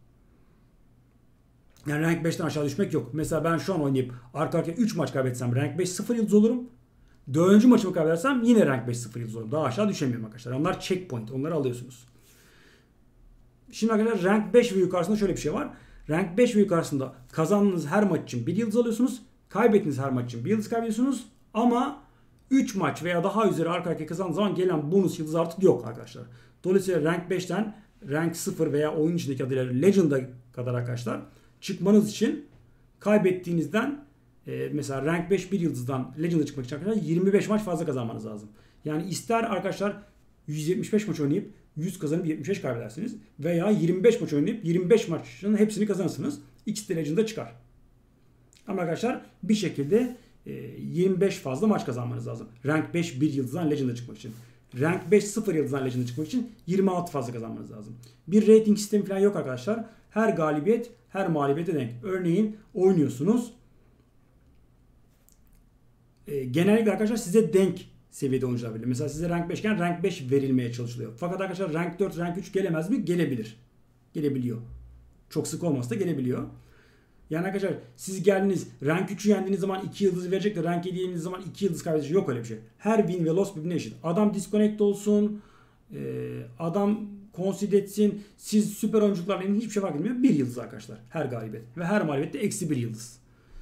Yani renk beşten aşağı düşmek yok. Mesela ben şu an oynayıp arka arkaya üç maç kaybetsem renk beş sıfır yıldız olurum. dördüncü maçımı kaybedersem yine renk beş sıfır yıldız olurum. Daha aşağı düşemiyorum arkadaşlar. Onlar checkpoint. Onları alıyorsunuz. Şimdi arkadaşlar renk beş ve yukarısında şöyle bir şey var. Renk beş ve yukarısında kazandığınız her maç için bir yıldız alıyorsunuz. Kaybettiğiniz her maç için bir yıldız kaybediyorsunuz. Ama üç maç veya daha üzeri arka arkaya kazandığınız zaman gelen bonus yıldız artık yok arkadaşlar. Dolayısıyla renk beşten renk sıfır veya oyun içindeki adıyla Legend'a kadar arkadaşlar çıkmanız için kaybettiğinizden e, mesela renk beş bir yıldızdan Legend'a çıkmak için arkadaşlar yirmi beş maç fazla kazanmanız lazım. Yani ister arkadaşlar yüz yetmiş beş maç oynayıp yüz kazanıp yetmiş beş kaybedersiniz veya yirmi beş maç oynayıp yirmi beş maçın hepsini kazanırsınız. İkisi de Legend'a çıkar. Ama arkadaşlar bir şekilde e, yirmi beş fazla maç kazanmanız lazım. Rank beş bir yıldızdan Legend'a çıkmak için. Rank beş sıfır yıldızdan Legend'a çıkmak için yirmi altı fazla kazanmanız lazım. Bir rating sistemi falan yok arkadaşlar. Her galibiyet her mağlubiyete denk. Örneğin oynuyorsunuz. E, genellikle arkadaşlar size denk seviyede oyuncular verilir. Mesela size rank beş iken rank beş verilmeye çalışılıyor. Fakat arkadaşlar rank dört, rank üç gelemez mi? Gelebilir. Gelebiliyor. Çok sık olmasa da gelebiliyor. Yani arkadaşlar siz geldiniz rank üçü yendiğiniz zaman iki yıldız verecek de rank yedi yendiğiniz zaman iki yıldız kaybedecek. Yok öyle bir şey. Her win ve loss birbirine eşit. Adam disconnect olsun. Adam concede etsin. Siz süper oyuncularla hiçbir şey fark etmiyor. Bir yıldız arkadaşlar. Her galibiyet. Ve her mağlubiyette eksi bir yıldız.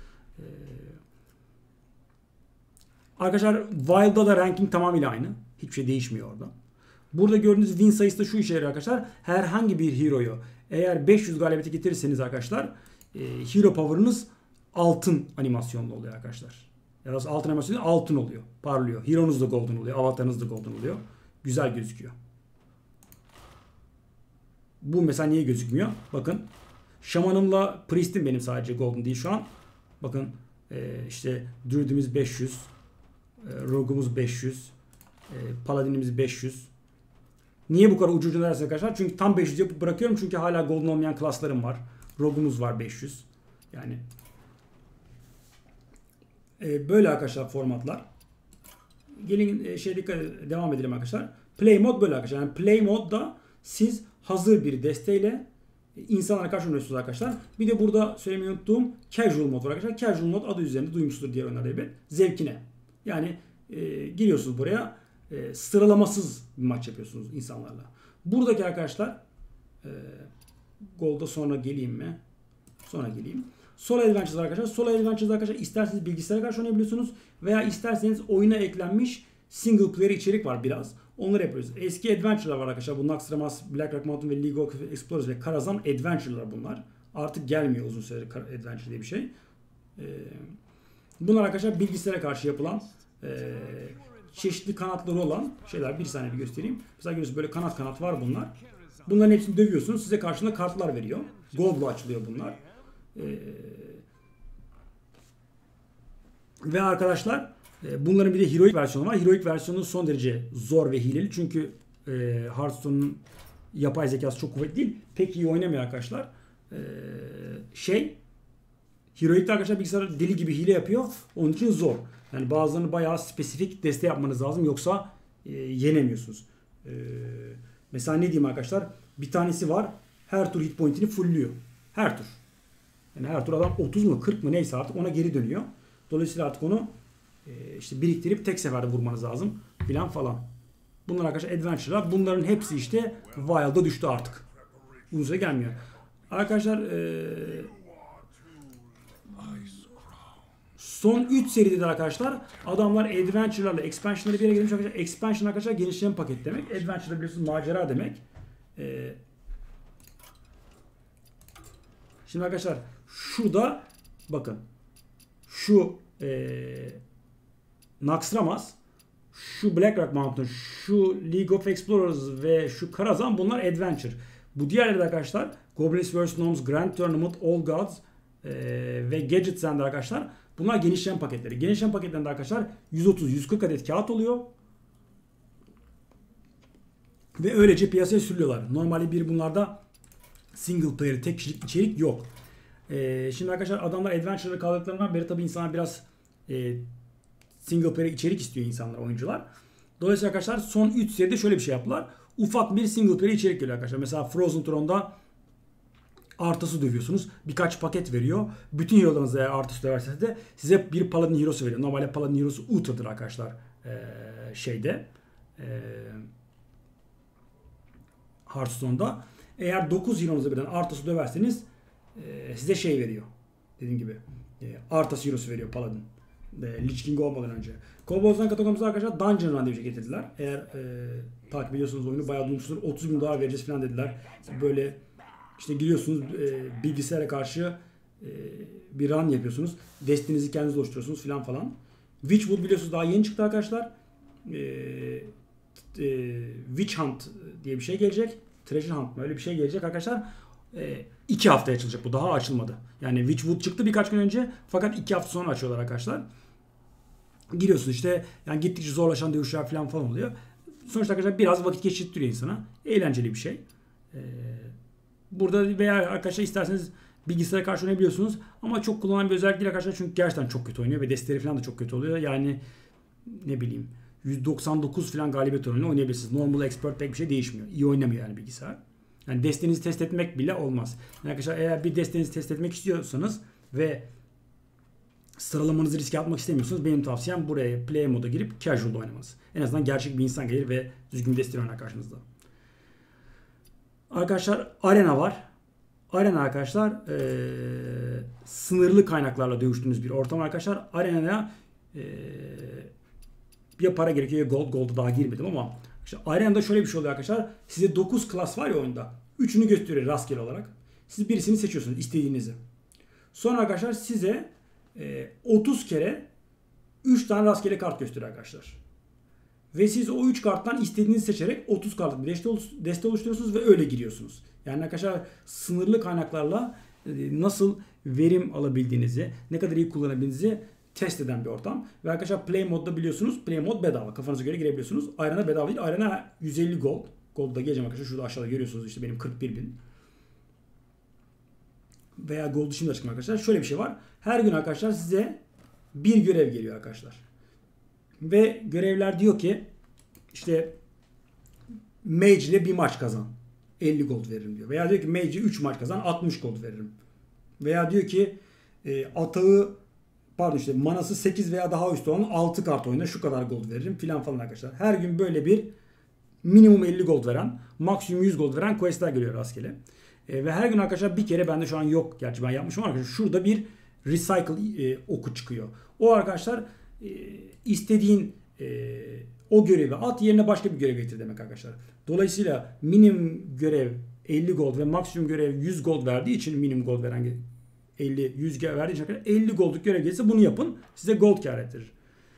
Arkadaşlar Wild'da da ranking tamamıyla aynı. Hiçbir şey değişmiyor orada. Burada gördüğünüz win sayısı da şu işe yarıyor arkadaşlar. Herhangi bir hero'yu eğer beş yüz galibiyete getirirseniz arkadaşlar hero power'ınız altın animasyonlu oluyor arkadaşlar. Ya da altın animasyonlu altın oluyor. Parlıyor. Hero'nuz da golden oluyor. Avatarınız da golden oluyor. Güzel gözüküyor. Bu mesela niye gözükmüyor? Bakın. Şamanımla Priest'im benim sadece golden değil şu an. Bakın işte Druid'imiz beş yüz. Rogue'umuz beş yüz. Paladin'imiz beş yüz. Niye bu kadar ucu ucuna dersiniz arkadaşlar? Çünkü tam beş yüz yapıp bırakıyorum. Çünkü hala golden olmayan klaslarım var. Rogue'umuz var beş yüz. Yani E, böyle arkadaşlar formatlar. Gelin e, şey dikkat edelim, devam edelim arkadaşlar. Play mode böyle arkadaşlar. Yani play modda siz hazır bir desteğiyle insanlara karşı oynuyorsunuz arkadaşlar. Bir de burada söylemeyi unuttuğum casual mod var arkadaşlar. Casual mod adı üzerinde duymuştur diğer oyunlarda elbet. Zevkine. Yani e, giriyorsunuz buraya e, sıralamasız bir maç yapıyorsunuz insanlarla. Buradaki arkadaşlar e, Gold'a sonra geleyim mi? Sonra geleyim. Solo Adventures arkadaşlar. Solo Adventures arkadaşlar isterseniz bilgisayara karşı oynayabiliyorsunuz veya isterseniz oyuna eklenmiş single player içerik var biraz. Onları yapıyoruz. Eski Adventure'lar var arkadaşlar. Bu Naxxramas, Black Rock Mountain ve League of Explorers ve Karazhan Adventure'lar bunlar. Artık gelmiyor uzun süredir Adventure diye bir şey. Ee, bunlar arkadaşlar bilgisayara karşı yapılan e, çeşitli kanatları olan şeyler. Bir saniye bir göstereyim. Mesela görüyorsunuz böyle kanat kanat var bunlar. Bunların hepsini dövüyorsunuz. Size karşılığında kartlar veriyor. Gold'la açılıyor bunlar. Ee, ve arkadaşlar e, bunların bir de Heroic versiyonu var. Heroic versiyonu son derece zor ve hileli. Çünkü e, Hearthstone'un yapay zekası çok kuvvetli değil. Pek iyi oynamıyor arkadaşlar. E, şey Heroic'te arkadaşlar bilgisayar deli gibi hile yapıyor. Onun için zor. Yani bazılarını bayağı spesifik deste yapmanız lazım. Yoksa e, yenemiyorsunuz. E, mesela ne diyeyim arkadaşlar? Bir tanesi var. Her tur hit point'ini fullüyor. Her tur. Yani her tur adam otuz mu kırk mı neyse artık ona geri dönüyor. Dolayısıyla artık onu e, işte biriktirip tek seferde vurmanız lazım filan falan. Bunlar arkadaşlar adventure'lar. Bunların hepsi işte Wild'a düştü artık. Uzun süre gelmiyor. Arkadaşlar e, son üç seride de arkadaşlar adamlar adventure'larla expansion'ları bir yere gelmiş arkadaşlar. Expansion arkadaşlar genişleyen paket demek. Adventure biliyorsunuz macera demek. E, şimdi arkadaşlar şurada bakın şu e, Naxxramas, şu Black Rock Mountain, şu League of Explorers ve şu Karazhan bunlar Adventure. Bu diğerleri de arkadaşlar Goblins versus. Gnomes, Grand Tournament, All Gods e, ve Gadgets End'de arkadaşlar bunlar genişleyen paketleri. Genişleyen paketlerinde arkadaşlar yüz otuz yüz kırk adet kağıt oluyor. Ve öylece piyasaya sürülüyorlar. Normalde bir bunlarda single player tek kişilik içerik yok. Ee, şimdi arkadaşlar adamlar Adventure'ı kaldıklarından beri tabii insanlar biraz e, single player içerik istiyor insanlar, oyuncular. Dolayısıyla arkadaşlar son üç seride şöyle bir şey yaptılar. Ufak bir single player içerik geliyor arkadaşlar. Mesela Frozen Throne'da artısı dövüyorsunuz. Birkaç paket veriyor. Bütün hero'larınızı eğer artısı döverseniz de size bir Paladin Hero'su veriyor. Normalde Paladin Hero'su Uther'dır arkadaşlar. Ee, şeyde ee, Hearthstone'da. Eğer dokuz hero'nuza birden artısı döverseniz e, size şey veriyor. Dediğim gibi e, artısı hero'su veriyor Paladin. E, Lich King olmadan önce. Koboloz'dan Katakombs'a arkadaşlar Dungeon Run diye bir şey getirdiler. Eğer e, takip ediyorsunuz oyunu bayağı duymuşsunuz. otuz bin dolar vereceğiz falan dediler. Böyle işte gidiyorsunuz e, bilgisayara karşı e, bir run yapıyorsunuz. Destinizi kendiniz oluşturuyorsunuz falan falan. Witchwood biliyorsunuz daha yeni çıktı arkadaşlar. E, e, Witch Hunt diye bir şey gelecek. Treasure Hunt mı? Öyle bir şey gelecek arkadaşlar. E, iki haftaya açılacak. Bu daha açılmadı. Yani Witchwood çıktı birkaç gün önce. Fakat iki hafta sonra açıyorlar arkadaşlar. Giriyorsunuz işte. Yani gittikçe zorlaşan dövüşler falan falan oluyor. Sonuçta arkadaşlar biraz vakit geçirttiriyor insana. Eğlenceli bir şey. E, burada veya arkadaşlar isterseniz bilgisayara karşı oynayabiliyorsunuz. Ama çok kullanılan bir özellik değil arkadaşlar. Çünkü gerçekten çok kötü oynuyor ve desteleri falan da çok kötü oluyor. Yani ne bileyim yüz doksan dokuz falan galibiyet oranıyla oynayabilirsiniz. Normal expert pek bir şey değişmiyor. İyi oynamıyor yani bilgisayar. Yani destenizi test etmek bile olmaz. Yani arkadaşlar eğer bir destenizi test etmek istiyorsanız ve sıralamanızı riske atmak istemiyorsanız benim tavsiyem buraya play moda girip casual'da oynamanız. En azından gerçek bir insan gelir ve düzgün bir desteği oynar karşınızda. Arkadaşlar arena var. Arena arkadaşlar ee, sınırlı kaynaklarla dövüştüğünüz bir ortam arkadaşlar. Arenaya ee, bir para gerekiyor. Gold, Gold'a daha girmedim ama işte arenada şöyle bir şey oluyor arkadaşlar. Size dokuz klas var ya oyunda. üçünü gösteriyor rastgele olarak. Siz birisini seçiyorsunuz istediğinizi. Sonra arkadaşlar size e, otuz kere üç tane rastgele kart gösteriyor arkadaşlar. Ve siz o üç karttan istediğinizi seçerek otuz kartlık bir deste, deste oluşturuyorsunuz ve öyle giriyorsunuz. Yani arkadaşlar sınırlı kaynaklarla e, nasıl verim alabildiğinizi, ne kadar iyi kullanabildiğinizi test eden bir ortam. Ve arkadaşlar play modda biliyorsunuz play mod bedava. Kafanıza göre girebiliyorsunuz. Arena bedava değil. Arena yüz elli gold. Gold'da geleceğim arkadaşlar. Şurada aşağıda görüyorsunuz işte benim kırk bir bin. Veya gold şimdi açıklayayım arkadaşlar. Şöyle bir şey var. Her gün arkadaşlar size bir görev geliyor arkadaşlar. Ve görevler diyor ki işte Mage ile bir maç kazan. elli gold veririm diyor. Veya diyor ki Mage ile üç maç kazan. altmış gold veririm. Veya diyor ki e, atağı pardon işte manası sekiz veya daha üstü olan altı kart oyna. Şu kadar gold veririm filan falan arkadaşlar. Her gün böyle bir minimum elli gold veren, maksimum yüz gold veren questler geliyor rastgele. E, ve her gün arkadaşlar bir kere bende şu an yok. Gerçi ben yapmışım ama arkadaşlar şurada bir recycle e, oku çıkıyor. O arkadaşlar e, istediğin e, o görevi at yerine başka bir görev getir demek arkadaşlar. Dolayısıyla minimum görev elli gold ve maksimum görev yüz gold verdiği için minimum gold veren elli yüz verdiği için arkadaşlar elli goldluk görev gelirse bunu yapın. Size gold kar ettirir.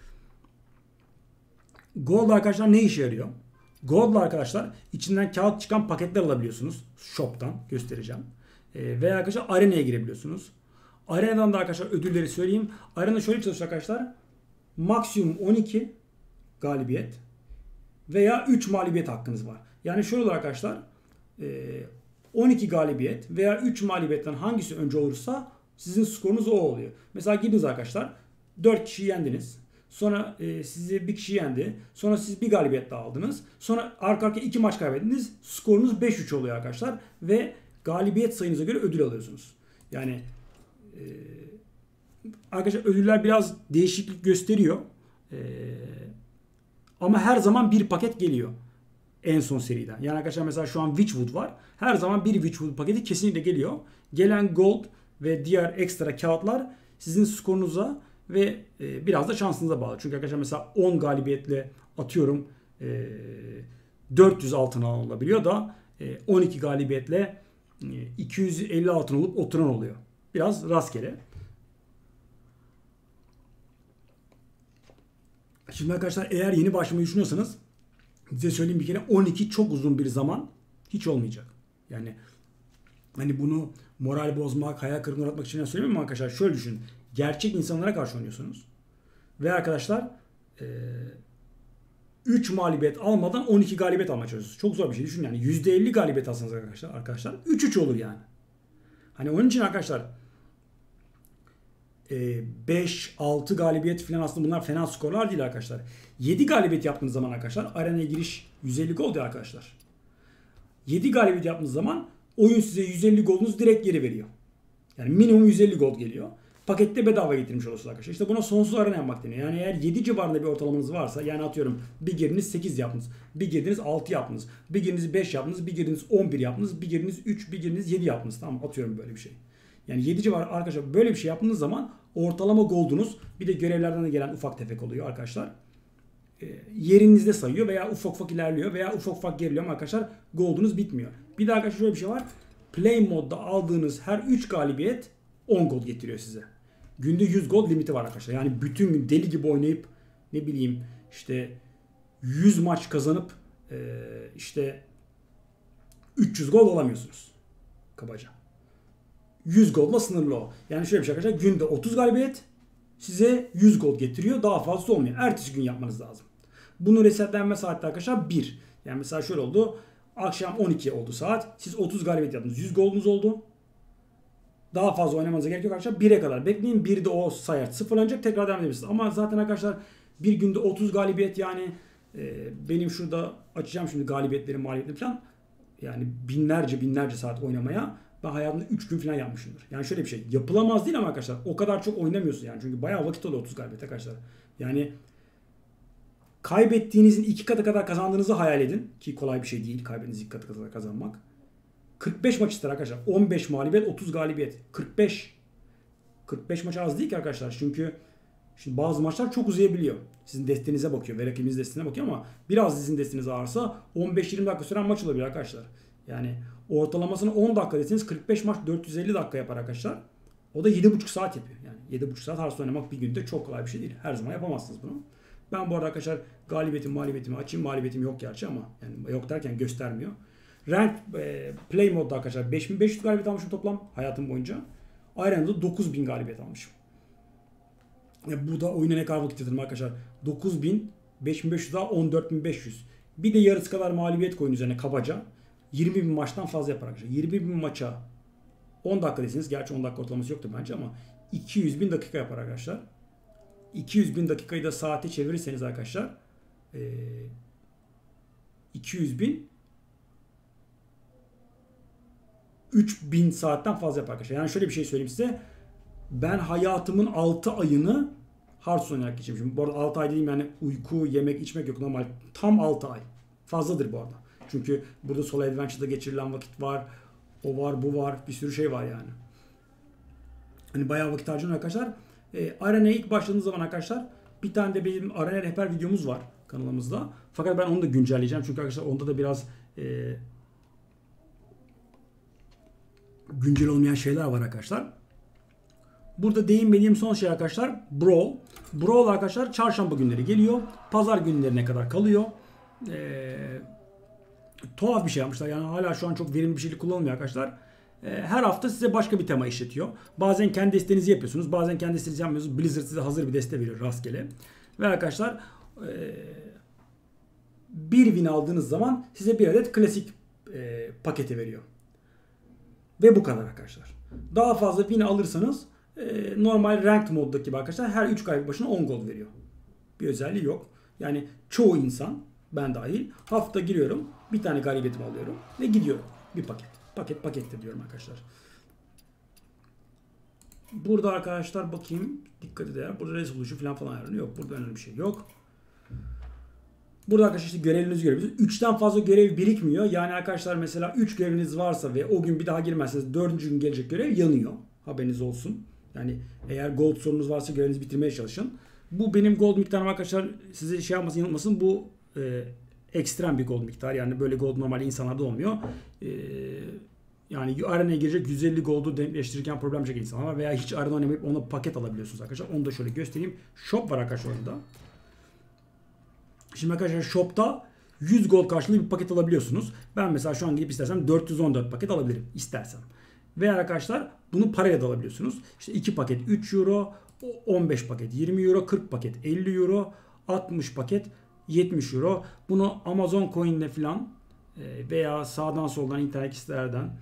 Gold arkadaşlar ne işe yarıyor? Gold'la arkadaşlar içinden kağıt çıkan paketler alabiliyorsunuz. Shop'tan göstereceğim. E, veya arkadaşlar arenaya girebiliyorsunuz. Arenadan da arkadaşlar ödülleri söyleyeyim. Arena şöyle çalışıyor arkadaşlar. Maksimum on iki galibiyet veya üç mağlubiyet hakkınız var. Yani şöyle olur arkadaşlar. on iki galibiyet veya üç mağlubiyetten hangisi önce olursa sizin skorunuz o oluyor. Mesela girdiniz arkadaşlar. dört kişi yendiniz. Sonra e, sizi bir kişi yendi. Sonra siz bir galibiyet daha aldınız. Sonra arka arkaya iki maç kaybettiniz. Skorunuz beş üç oluyor arkadaşlar. Ve galibiyet sayınıza göre ödül alıyorsunuz. Yani e, arkadaşlar ödüller biraz değişiklik gösteriyor. E, ama her zaman bir paket geliyor. En son seriden. Yani arkadaşlar mesela şu an Witchwood var. Her zaman bir Witchwood paketi kesinlikle geliyor. Gelen gold ve diğer ekstra kağıtlar sizin skorunuza ve e, biraz da şansınıza bağlı. Çünkü arkadaşlar mesela on galibiyetle atıyorum e, dört yüz altın alınabiliyor da e, on iki galibiyetle e, iki yüz elli altın olup oturan oluyor. Biraz rastgele. Şimdi arkadaşlar eğer yeni başlamayı düşünüyorsanız size söyleyeyim bir kere on iki çok uzun bir zaman hiç olmayacak. Yani hani bunu moral bozmak, hayal kırıklığına uğratmak için söylemiyorum ama arkadaşlar şöyle düşünün. Gerçek insanlara karşı oynuyorsunuz. Ve arkadaşlar üç mağlubiyet almadan on iki galibiyet almaya çalışıyorsunuz. Çok zor bir şey. Düşünün yani yüzde elli galibiyet alsanız arkadaşlar, arkadaşlar üç üç olur yani. Hani onun için arkadaşlar beş altı galibiyet falan aslında bunlar fena skorlar değil arkadaşlar. yedi galibiyet yaptığınız zaman arkadaşlar arenaya giriş yüz elli gol diyor arkadaşlar. yedi galibiyet yaptığınız zaman oyun size yüz elli golünüz direkt geri veriyor. Yani minimum yüz elli gol geliyor. Pakette bedava getirmiş olursunuz arkadaşlar. İşte buna sonsuz arena yapmak deniyor. Yani eğer yedi civarında bir ortalamanız varsa yani atıyorum bir girdiniz sekiz yaptınız. Bir girdiniz altı yaptınız. Bir girdiniz beş yaptınız. Bir girdiniz on bir yaptınız. Bir girdiniz üç, bir girdiniz yedi yaptınız. Tamam atıyorum böyle bir şey. Yani yedi civarı arkadaşlar böyle bir şey yaptığınız zaman ortalama goldunuz bir de görevlerden de gelen ufak tefek oluyor arkadaşlar. E, yerinizde sayıyor veya ufak ufak ilerliyor veya ufak ufak geriliyor ama arkadaşlar goldunuz bitmiyor. Bir de arkadaşlar şöyle bir şey var. Play modda aldığınız her üç galibiyet on gold getiriyor size. Günde yüz gold limiti var arkadaşlar. Yani bütün gün deli gibi oynayıp ne bileyim işte yüz maç kazanıp e, işte üç yüz gol alamıyorsunuz. Kabaca. yüz goldla sınırlı o. Yani şöyle bir şey arkadaşlar. Günde otuz galibiyet size yüz gol getiriyor. Daha fazla olmuyor. Ertesi gün yapmanız lazım. Bunun resetlenme saati arkadaşlar bir. Yani mesela şöyle oldu. Akşam on iki oldu saat. Siz otuz galibiyet yaptınız. yüz goldunuz oldu. Daha fazla oynamanıza gerek yok arkadaşlar. bire kadar bekleyin. birde o sayar sıfırlanacak. Tekrar devam edebilirsiniz. Ama zaten arkadaşlar bir günde otuz galibiyet yani e, benim şurada açacağım şimdi galibiyetleri mağlubiyetleri falan. Yani binlerce binlerce saat oynamaya ben hayatımda üç gün falan yapmışımdır. Yani şöyle bir şey. Yapılamaz değil ama arkadaşlar o kadar çok oynamıyorsun yani. Çünkü bayağı vakit oluyor otuz galibiyet arkadaşlar. Yani kaybettiğinizin iki katı kadar kazandığınızı hayal edin. Ki kolay bir şey değil kaybettiğiniz iki katı kadar kazanmak. kırk beş maç ister arkadaşlar. on beş mağlubiyet, otuz galibiyet. kırk beş. kırk beş maç az değil ki arkadaşlar. Çünkü şimdi bazı maçlar çok uzayabiliyor. Sizin destenize bakıyor ve rakibiniz destine bakıyor ama biraz sizin destiniz ağırsa on beş yirmi dakika süren maç olabilir arkadaşlar. Yani ortalamasını on dakika deseniz kırk beş maç dört yüz elli dakika yapar arkadaşlar. O da yedi buçuk saat yapıyor. Yani yedi buçuk saat Hearthstone oynamak bir günde çok kolay bir şey değil. Her zaman yapamazsınız bunu. Ben bu arada arkadaşlar galibiyetim mağlubiyetimi açayım. Mağlubiyetim yok gerçi ama yani yok derken göstermiyor. Rank e, Play modda arkadaşlar beş bin beş yüz galibiyet almışım toplam hayatım boyunca. Arena'da dokuz bin galibiyet almışım. E, bu da oyuna ne kadar vakit yatırdım arkadaşlar. dokuz bin, beş bin beş yüz daha on dört bin beş yüz. Bir de yarısı kadar mağlubiyet koyun üzerine kabaca. yirmi bin maçtan fazla yapar arkadaşlar. yirmi bin maça on dakika desiniz. Gerçi on dakika ortalaması yoktur bence ama iki yüz bin dakika yapar arkadaşlar. iki yüz bin dakikayı da saate çevirirseniz arkadaşlar e, iki yüz bin üç bin saatten fazla yapar arkadaşlar. Yani şöyle bir şey söyleyeyim size. Ben hayatımın altı ayını Hearthstone oynayarak geçirmişim. Bu arada altı ay dediğim yani uyku, yemek, içmek yok. Normal tam altı ay. Fazladır bu arada. Çünkü burada Solo Adventure'da geçirilen vakit var. O var, bu var. Bir sürü şey var yani. Hani bayağı vakit harcanıyor arkadaşlar. E, Arena'ya ilk başladığınız zaman arkadaşlar bir tane de benim Arena rehber videomuz var kanalımızda. Fakat ben onu da güncelleyeceğim. Çünkü arkadaşlar onda da biraz e, güncel olmayan şeyler var arkadaşlar. Burada değinmediğim son şey arkadaşlar Brawl. Brawl arkadaşlar çarşamba günleri geliyor. Pazar günlerine kadar kalıyor. Ee, tuhaf bir şey yapmışlar. Yani hala şu an çok verimli bir şey kullanılmıyor arkadaşlar. Ee, her hafta size başka bir tema işletiyor. Bazen kendi destenizi yapıyorsunuz. Bazen kendi destenizi yapmıyorsunuz. Blizzard size hazır bir deste veriyor rastgele. Ve arkadaşlar e, bir win aldığınız zaman size bir adet klasik e, paketi veriyor. Ve bu kadar arkadaşlar. Daha fazla win alırsanız e, normal ranked moddaki gibi arkadaşlar her üç kaybı başına on gold veriyor. Bir özelliği yok. Yani çoğu insan, ben dahil, hafta giriyorum, bir tane galibiyetimi alıyorum ve gidiyorum. Bir paket. Paket pakette diyorum arkadaşlar. Burada arkadaşlar bakayım, dikkat edin. Burada resolution falan falan ayarlanıyor. Yok, burada önemli bir şey yok. Burada arkadaşlar işte görevlerinizi görebilirsiniz. üçten fazla görev birikmiyor. Yani arkadaşlar mesela üç göreviniz varsa ve o gün bir daha girmezseniz dördüncü gün gelecek görev yanıyor. Haberiniz olsun. Yani eğer gold sorunuz varsa görevinizi bitirmeye çalışın. Bu benim gold miktarım arkadaşlar, size şey yapmasın, yanıltmasın. Bu e, ekstrem bir gold miktar. Yani böyle gold normalde insanlarda olmuyor. E, yani arenaya girecek yüz elli goldu denkleştirirken problem çeken insanlar var. Veya hiç arena oynamayıp ona paket alabiliyorsunuz arkadaşlar. Onu da şöyle göstereyim. Shop var arkadaşlar orada. Şimdi arkadaşlar shop'ta yüz gold karşılığı bir paket alabiliyorsunuz. Ben mesela şu an gidip istersem dört yüz on dört paket alabilirim istersem. Veya arkadaşlar bunu parayla da alabiliyorsunuz. İşte iki paket üç euro, on beş paket yirmi euro, kırk paket elli euro, altmış paket yetmiş euro. Bunu Amazon Coin'le falan veya sağdan soldan internet sitelerden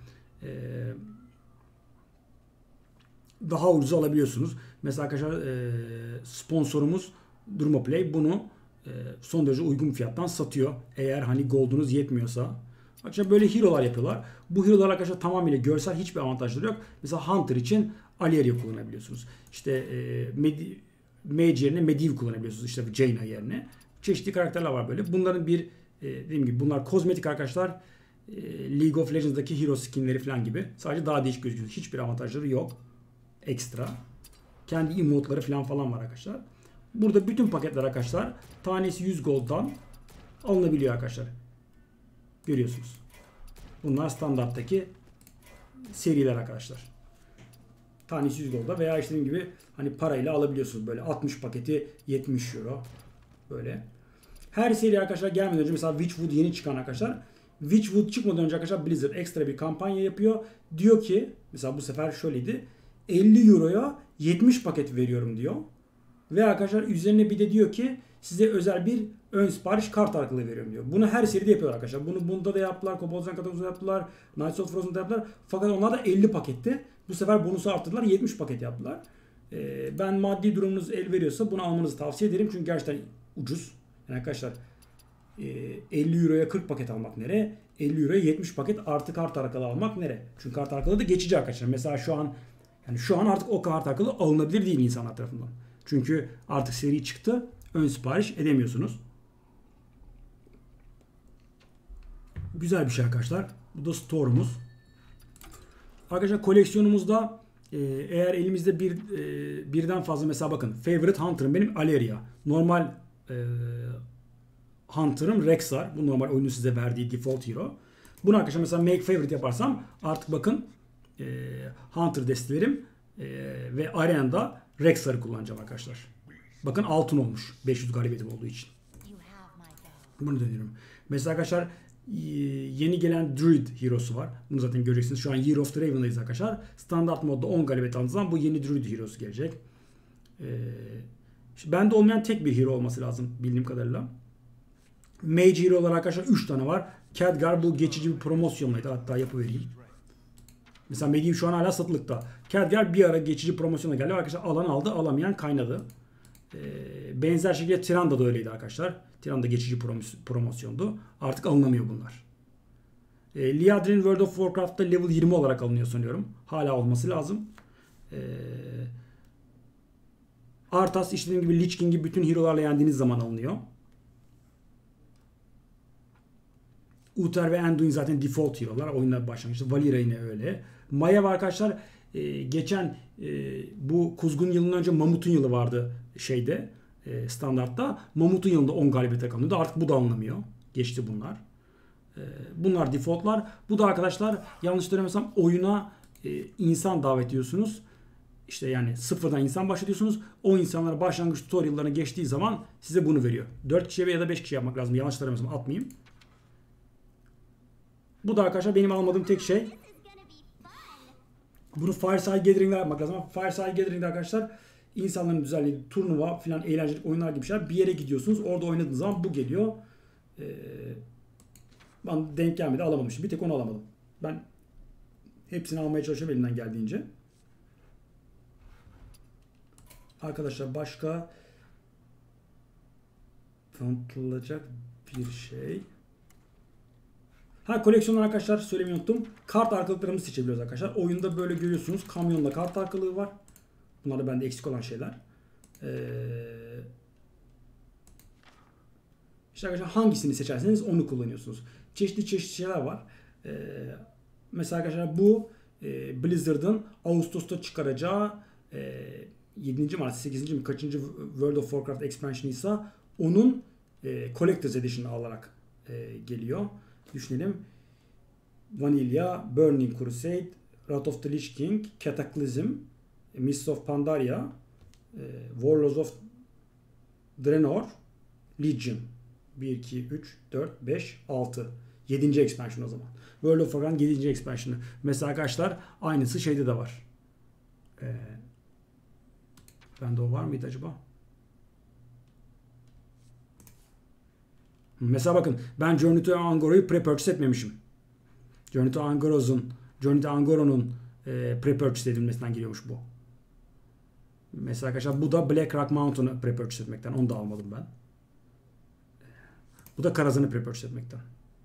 daha ucuz alabiliyorsunuz. Mesela arkadaşlar sponsorumuz Durmoplay bunu son derece uygun fiyattan satıyor. Eğer hani gold'unuz yetmiyorsa. Arkadaşlar böyle hero'lar yapıyorlar. Bu hero'lar arkadaşlar tamamıyla görsel, hiçbir avantajları yok. Mesela Hunter için Alleria kullanabiliyorsunuz. İşte e, Medi Mage yerine Medivh kullanabiliyorsunuz. İşte Jaina yerine. Çeşitli karakterler var böyle. Bunların bir e, dediğim gibi bunlar kozmetik arkadaşlar. E, League of Legends'daki hero skinleri falan gibi. Sadece daha değişik gözüküyor. Hiçbir avantajları yok. Ekstra. Kendi emote'ları falan falan var arkadaşlar. Burada bütün paketler arkadaşlar tanesi yüz gold'dan alınabiliyor arkadaşlar. Görüyorsunuz. Bunlar standarttaki seriler arkadaşlar. Tanesi yüz gold'a veya işte dediğim gibi hani parayla alabiliyorsunuz böyle altmış paketi yetmiş euro böyle. Her seri arkadaşlar gelmeden önce mesela Witchwood yeni çıkan arkadaşlar. Witchwood çıkmadan önce arkadaşlar Blizzard ekstra bir kampanya yapıyor. Diyor ki mesela bu sefer şöyleydi. elli euroya yetmiş paket veriyorum diyor. Ve arkadaşlar üzerine bir de diyor ki size özel bir ön sipariş kart arkalığı veriyorum diyor. Bunu her seride yapıyorlar arkadaşlar. Bunu bunda da yaptılar. Kobolzan Katalog'da yaptılar. Knights of Frozen'da yaptılar. Fakat onlar da elli paketti. Bu sefer bonusu arttırdılar. yetmiş paket yaptılar. Ee, ben maddi durumunuz el veriyorsa bunu almanızı tavsiye ederim. Çünkü gerçekten ucuz. Yani arkadaşlar e, elli euroya kırk paket almak nere? elli euroya yetmiş paket artı kart arkalığı almak nere? Çünkü kart arkalığı da geçici arkadaşlar. Mesela şu an yani şu an artık o kart arkalığı alınabilir değil insanlar tarafından. Çünkü artık seri çıktı. Ön sipariş edemiyorsunuz. Güzel bir şey arkadaşlar. Bu da store'umuz. Arkadaşlar koleksiyonumuzda e, eğer elimizde bir e, birden fazla mesela bakın favorite hunter'ım benim Alleria. Normal e, hunter'ım Rexxar. Bu normal oyunun size verdiği default hero. Bunu arkadaşlar mesela make favorite yaparsam artık bakın e, hunter destelerim e, ve arenada Rexxar'ı kullanacağım arkadaşlar. Bakın altın olmuş. beş yüz galibiyetim olduğu için. Bunu deniyorum. Mesela arkadaşlar yeni gelen Druid Hero'su var. Bunu zaten göreceksiniz. Şu an Year of the Raven'dayız arkadaşlar. Standart modda on galibiyet aldığınız zaman bu yeni Druid Hero'su gelecek. Ee, bende olmayan tek bir hero olması lazım bildiğim kadarıyla. Mage Hero olarak arkadaşlar üç tane var. Khadgar bu geçici bir promosyonlaydı. Hatta yapıvereyim. Mesela Medivh şu an hala satılıkta. Khadgar bir ara geçici promosyona geldi. Arkadaşlar alan aldı, alamayan kaynadı. Ee, benzer şekilde Tiranda da öyleydi arkadaşlar. Tiranda geçici promosyondu. Artık alınamıyor bunlar. E, Liadrin World of Warcraft'ta level yirmi olarak alınıyor sanıyorum. Hala olması lazım. E, Arthas işte dediğim gibi Lich King gibi bütün hero'larla yendiğiniz zaman alınıyor. Uther ve Anduin zaten default hero'lar. Oyunlar başlangıçta. Valira yine öyle. Maya var arkadaşlar. E, geçen e, bu Kuzgun yılından önce Mamut'un yılı vardı şeyde e, standartta. Mamut'un yılında on galibiyete kalıyordu. Artık bu da alınamıyor. Geçti bunlar. E, bunlar defaultlar. Bu da arkadaşlar yanlış söylemesem oyuna e, insan davet ediyorsunuz. İşte yani sıfırdan insan başlatıyorsunuz. O insanlara başlangıç tutorial'larına geçtiği zaman size bunu veriyor. dört kişiye ya da beş kişi yapmak lazım. Yanlış söylemesem atmayayım. Bu da arkadaşlar benim almadığım tek şey. Bunu Fireside Gathering'de yapmak lazım. Ama Fireside Gathering'de arkadaşlar insanların düzenlediği turnuva falan eğlenceli oyunlar gibi şeyler. Bir yere gidiyorsunuz. Orada oynadığınız zaman bu geliyor. Ee, ben denk gelmedi. Alamamışım. Bir tek onu alamadım. Ben hepsini almaya çalışıyorum elimden geldiğince. Arkadaşlar başka tanıtılacak bir şey. Ha koleksiyonlar arkadaşlar söylemeyi unuttum. Kart arkalıklarımızı seçebiliyoruz arkadaşlar. Oyunda böyle görüyorsunuz. Kamyonda kart arkalığı var. Bunlar da bende eksik olan şeyler. Ee, işte arkadaşlar hangisini seçerseniz onu kullanıyorsunuz. Çeşitli çeşitli şeyler var. Ee, mesela arkadaşlar bu e, Blizzard'ın Ağustos'ta çıkaracağı e, yedinci Mart, sekizinci mi kaçıncı World of Warcraft expansion ise onun e, Collector's Edition'ı alarak e, geliyor. Düşünelim. Vanilla, Burning Crusade, Wrath of the Lich King, Cataclysm, Mists of Pandaria, e, Warlords of Draenor, Legion. bir, iki, üç, dört, beş, altı. yedinci expansion o zaman. World of Warcraft'ın yedinci expansion'ı. Mesela arkadaşlar aynısı şeyde de var. Ee, bende o var mıydı acaba? Mesela bakın ben Journey to Angora'yı pre-purchase etmemişim. Journey to Angora'nın Journey to Angora'nın e, pre-purchase edilmesinden geliyormuş bu. Mesela arkadaşlar bu da Black Rock Mountain'ı pre-purchase etmekten. Onu da almadım ben. Bu da Karazhan'ı pre-purchase etmekten.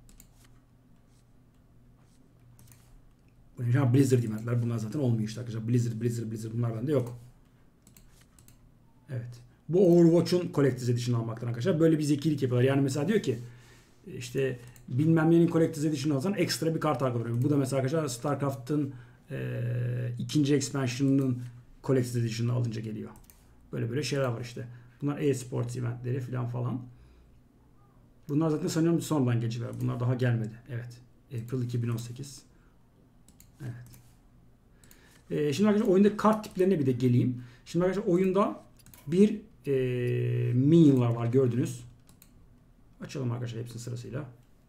Bu Blizzard eventler bunlar zaten olmuyor işte arkadaşlar. Blizzard, Blizzard, Blizzard bunlar bende yok. Evet. Bu Overwatch'un Collector's Edition'ı almaktan arkadaşlar. Böyle bir zekilik yapıyorlar. Yani mesela diyor ki işte bilmem neyin Collector's Edition'ı alsan ekstra bir kart arkadaşlar. Bu da mesela arkadaşlar StarCraft'ın e, ikinci expansion'ının Collector's Edition'ını alınca geliyor. Böyle böyle şeyler var işte. Bunlar e-sports eventleri falan falan. Bunlar zaten sanıyorum sonradan geçiler. Bunlar daha gelmedi. Evet. April iki bin on sekiz. Evet. E, şimdi arkadaşlar oyundaki kart tiplerine bir de geleyim. Şimdi arkadaşlar oyunda bir e, minionlar var gördünüz. Açalım arkadaşlar hepsini sırasıyla.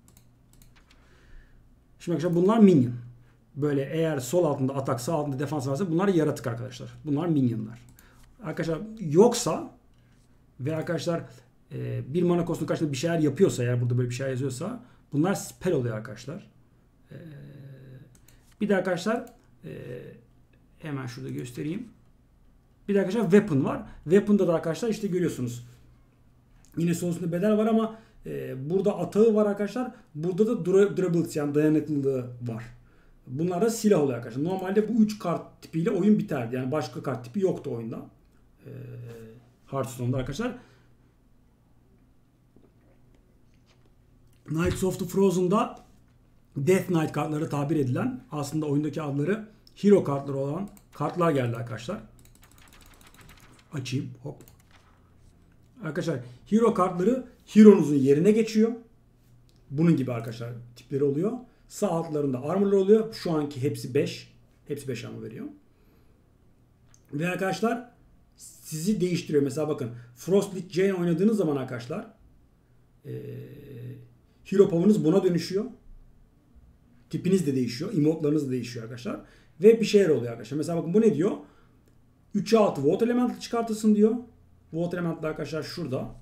Şimdi arkadaşlar bunlar minion. Böyle eğer sol altında atak, sağ altında defans varsa bunlar yaratık arkadaşlar. Bunlar minionlar. Arkadaşlar yoksa ve arkadaşlar e, bir mana kostun karşısında bir şeyler yapıyorsa, eğer burada böyle bir şey yazıyorsa bunlar spell oluyor arkadaşlar. E, bir de arkadaşlar e, hemen şurada göstereyim. Bir de arkadaşlar weapon var. Weapon'da da arkadaşlar işte görüyorsunuz. Yine sonrasında bedel var ama e, burada atağı var arkadaşlar. Burada da durability yani dayanıklılığı var. Bunlar da silah oluyor arkadaşlar. Normalde bu üç kart tipiyle oyun biterdi. Yani başka kart tipi yoktu oyunda. E, Hearthstone'da arkadaşlar. Knights of the Frozen'da Death Knight kartları tabir edilen, aslında oyundaki adları hero kartları olan kartlar geldi arkadaşlar. Açayım. Hop. Arkadaşlar hero kartları hero'nuzun yerine geçiyor. Bunun gibi arkadaşlar tipleri oluyor. Sağ altlarında armor'lar oluyor. Şu anki hepsi beş. Hepsi beş armor veriyor. Ve arkadaşlar sizi değiştiriyor. Mesela bakın Frostlit Jane oynadığınız zaman arkadaşlar ee, hero power'ınız buna dönüşüyor. Tipiniz de değişiyor. Emote'larınız da değişiyor arkadaşlar. Ve bir şeyler oluyor arkadaşlar. Mesela bakın bu ne diyor? üçe altı Water Elemental çıkartırsın diyor. Water Elemental arkadaşlar şurada.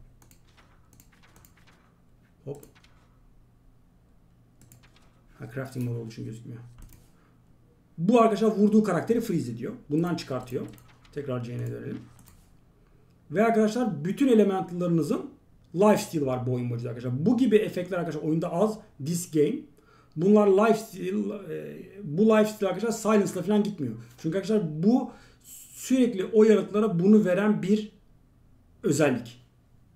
Hop. Ha, crafting mode olduğu için gözükmüyor. Bu arkadaşlar vurduğu karakteri freeze ediyor. Bundan çıkartıyor. Tekrar Jane'e dönelim. Ve arkadaşlar bütün elementlarınızın lifesteal var bu oyun boyunca arkadaşlar. Bu gibi efektler arkadaşlar oyunda az. This game. Bunlar lifesteal, e, bu lifesteal arkadaşlar silence'la falan gitmiyor. Çünkü arkadaşlar bu sürekli o yaratıklara bunu veren bir özellik.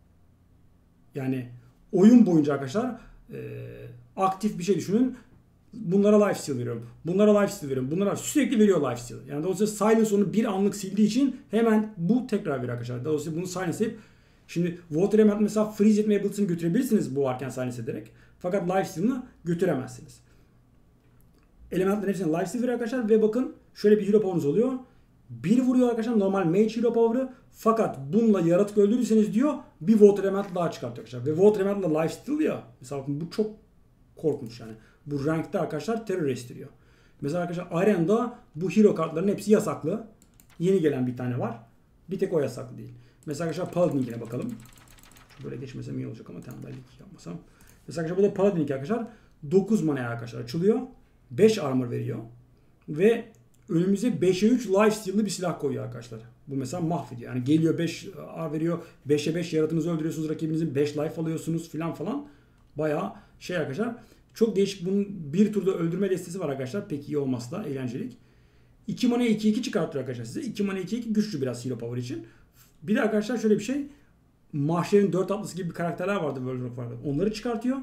Yani oyun boyunca arkadaşlar e, aktif bir şey düşünün. Bunlara lifesteal veriyorum. Bunlara lifesteal veriyorum. Bunlara sürekli veriyor lifesteal. Yani dolayısıyla silence onu bir anlık sildiği için hemen bu tekrar veriyor arkadaşlar. Dolayısıyla bunu silence edip şimdi water element mesela freeze etme ability'sini götürebilirsiniz bu varken silence ederek. Fakat lifesteal'ını götüremezsiniz. Elementlerin hepsine lifesteal veriyor arkadaşlar ve bakın şöyle bir hero power'ınız oluyor. Bir vuruyor arkadaşlar normal mage hero power'ı. Fakat bununla yaratık öldürürseniz diyor bir water element daha çıkartıyor arkadaşlar. Ve water element'la lifesteal ya. Mesela bakın bu çok korkunç yani. Bu rankte arkadaşlar terör estiriyor. Mesela arkadaşlar Arena'da bu hero kartların hepsi yasaklı. Yeni gelen bir tane var. Bir tek o yasaklı değil. Mesela arkadaşlar Paladin'e bakalım. Böyle geçmesem iyi olacak ama tembellik yapmasam. Mesela arkadaşlar burada Paladin arkadaşlar dokuz manaya arkadaşlar açılıyor. beş armor veriyor. Ve önümüze beşe üç lifesteal'lı bir silah koyuyor arkadaşlar. Bu mesela mahvediyor. Yani geliyor beş ar veriyor. beşe beş yaratığınızı öldürüyorsunuz. Rakibinizin beş life alıyorsunuz filan falan. Bayağı şey arkadaşlar. Çok değişik, bunun bir turda öldürme destesi var arkadaşlar. Pek iyi olmasa da eğlencelik. iki manaya iki iki çıkartıyor arkadaşlar size. iki manaya iki iki güçlü biraz hero power için. Bir de arkadaşlar şöyle bir şey. Mahşer'in dört atlısı gibi bir karakterler vardı World of Warcraft'ta. Onları çıkartıyor.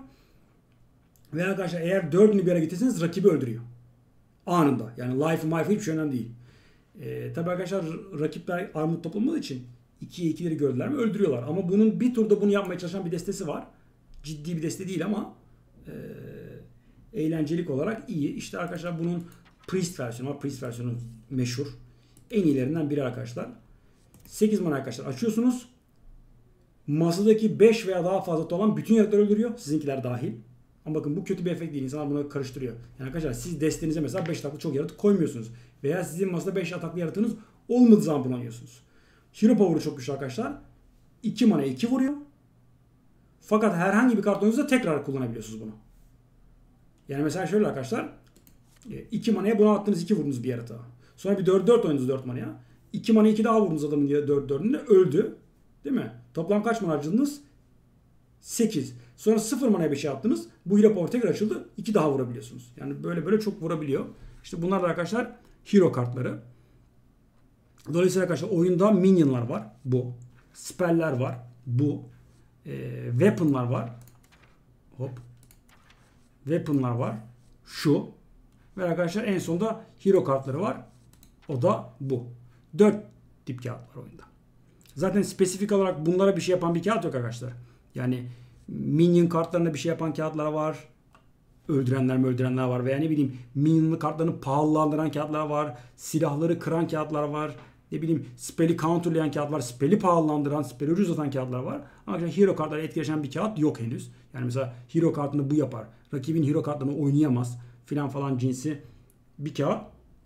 Ve arkadaşlar eğer dördünü bir yere getirseniz rakibi öldürüyor. Anında. Yani life'ı life'ı hiçbir şey önemli değil. Ee, tabii arkadaşlar rakipler armut toplamadığı için ikiye ikileri gördüler mi öldürüyorlar. Ama bunun bir turda bunu yapmaya çalışan bir destesi var. Ciddi bir deste değil ama e, eğlencelik olarak iyi. İşte arkadaşlar bunun Priest versiyonu var. Priest versiyonu meşhur. En iyilerinden biri arkadaşlar. sekiz mana arkadaşlar açıyorsunuz. Masadaki beş veya daha fazla olan bütün yaratıkları öldürüyor. Sizinkiler dahil. Ama bakın bu kötü bir efekt değil. İnsanlar bunu karıştırıyor. Yani arkadaşlar siz destenize mesela beş ataklı çok yaratık koymuyorsunuz. Veya sizin masada beş ataklı yaratığınız olmadığı zaman bunu oynuyorsunuz. Hero power'ı çok güçlü arkadaşlar. iki mana iki vuruyor. Fakat herhangi bir kart oyununuzda tekrar kullanabiliyorsunuz bunu. Yani mesela şöyle arkadaşlar. iki manaya buna attınız iki vurdunuz bir yaratığa. Sonra bir dört dört oynadınız dört manaya. iki mana iki daha vurdunuz adamın dört dördünde öldü. Değil mi? Toplam kaç mana harcadınız? sekiz. Sonra sıfır manaya bir şey attınız. Bu hero power tekrar açıldı. iki daha vurabiliyorsunuz. Yani böyle böyle çok vurabiliyor. İşte bunlar da arkadaşlar hero kartları. Dolayısıyla arkadaşlar oyunda minionlar var. Bu. Spell'ler var. Bu. E, weapon'lar var. Hop. Weapon'lar var. Şu. Ve arkadaşlar en sonunda hero kartları var. O da bu. dört tip kağıt var oyunda. Zaten spesifik olarak bunlara bir şey yapan bir kağıt yok arkadaşlar. Yani minion kartlarına bir şey yapan kağıtlar var. Öldürenler mi öldürenler var. Veya ne bileyim minionlı kartlarını pahalılandıran kağıtlar var. Silahları kıran kağıtlar var. Ne bileyim spell'i counterlayan kağıt var. Spell'i pahalılandıran, spell'i ucuzlatan kağıtlar var. Ama hero kartları etkileşen bir kağıt yok henüz. Yani mesela hero kartını bu yapar. Rakibin hero kartlarını oynayamaz. Filan falan cinsi bir kağıt.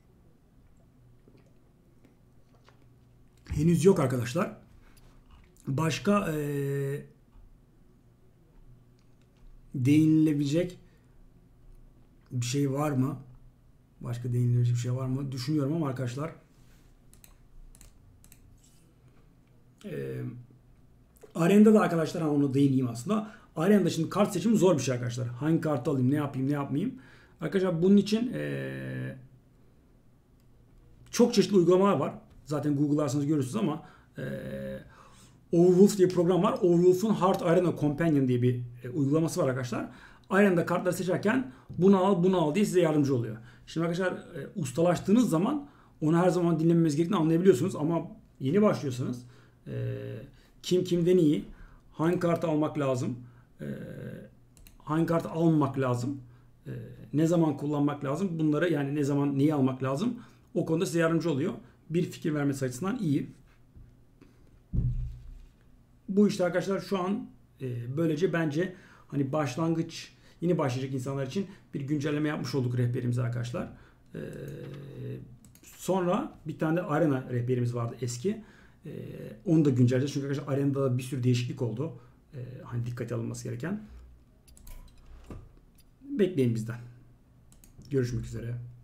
Henüz yok arkadaşlar. Başka ee, değinilebilecek bir şey var mı? Başka değinilebilecek bir şey var mı? Düşünüyorum ama arkadaşlar. Ee, Arena'da da arkadaşlar onu değineyim aslında. Arena'da şimdi kart seçimi zor bir şey arkadaşlar. Hangi kartı alayım, ne yapayım, ne yapmayayım. Arkadaşlar bunun için ee, çok çeşitli uygulamalar var. Zaten Google'larsanız görürsünüz ama ee, Overwolf diye bir program var. Overwolf'un Heart Arena Companion diye bir e, uygulaması var arkadaşlar. Arena'da kartları seçerken bunu al, bunu al diye size yardımcı oluyor. Şimdi arkadaşlar e, ustalaştığınız zaman onu her zaman dinlememiz gerektiğini anlayabiliyorsunuz. Ama yeni başlıyorsanız e, kim kimden iyi, hangi kartı almak lazım, e, hangi kartı almamak lazım, e, ne zaman kullanmak lazım, bunları yani ne zaman neyi almak lazım o konuda size yardımcı oluyor. Bir fikir vermesi açısından iyi. Bu işte arkadaşlar şu an e, böylece bence hani başlangıç yeni başlayacak insanlar için bir güncelleme yapmış olduk rehberimize arkadaşlar. E, sonra bir tane de Arena rehberimiz vardı eski. E, onu da güncelleyeceğiz. Çünkü arkadaşlar Arena'da bir sürü değişiklik oldu. E, hani dikkate alınması gereken. Bekleyin bizden. Görüşmek üzere.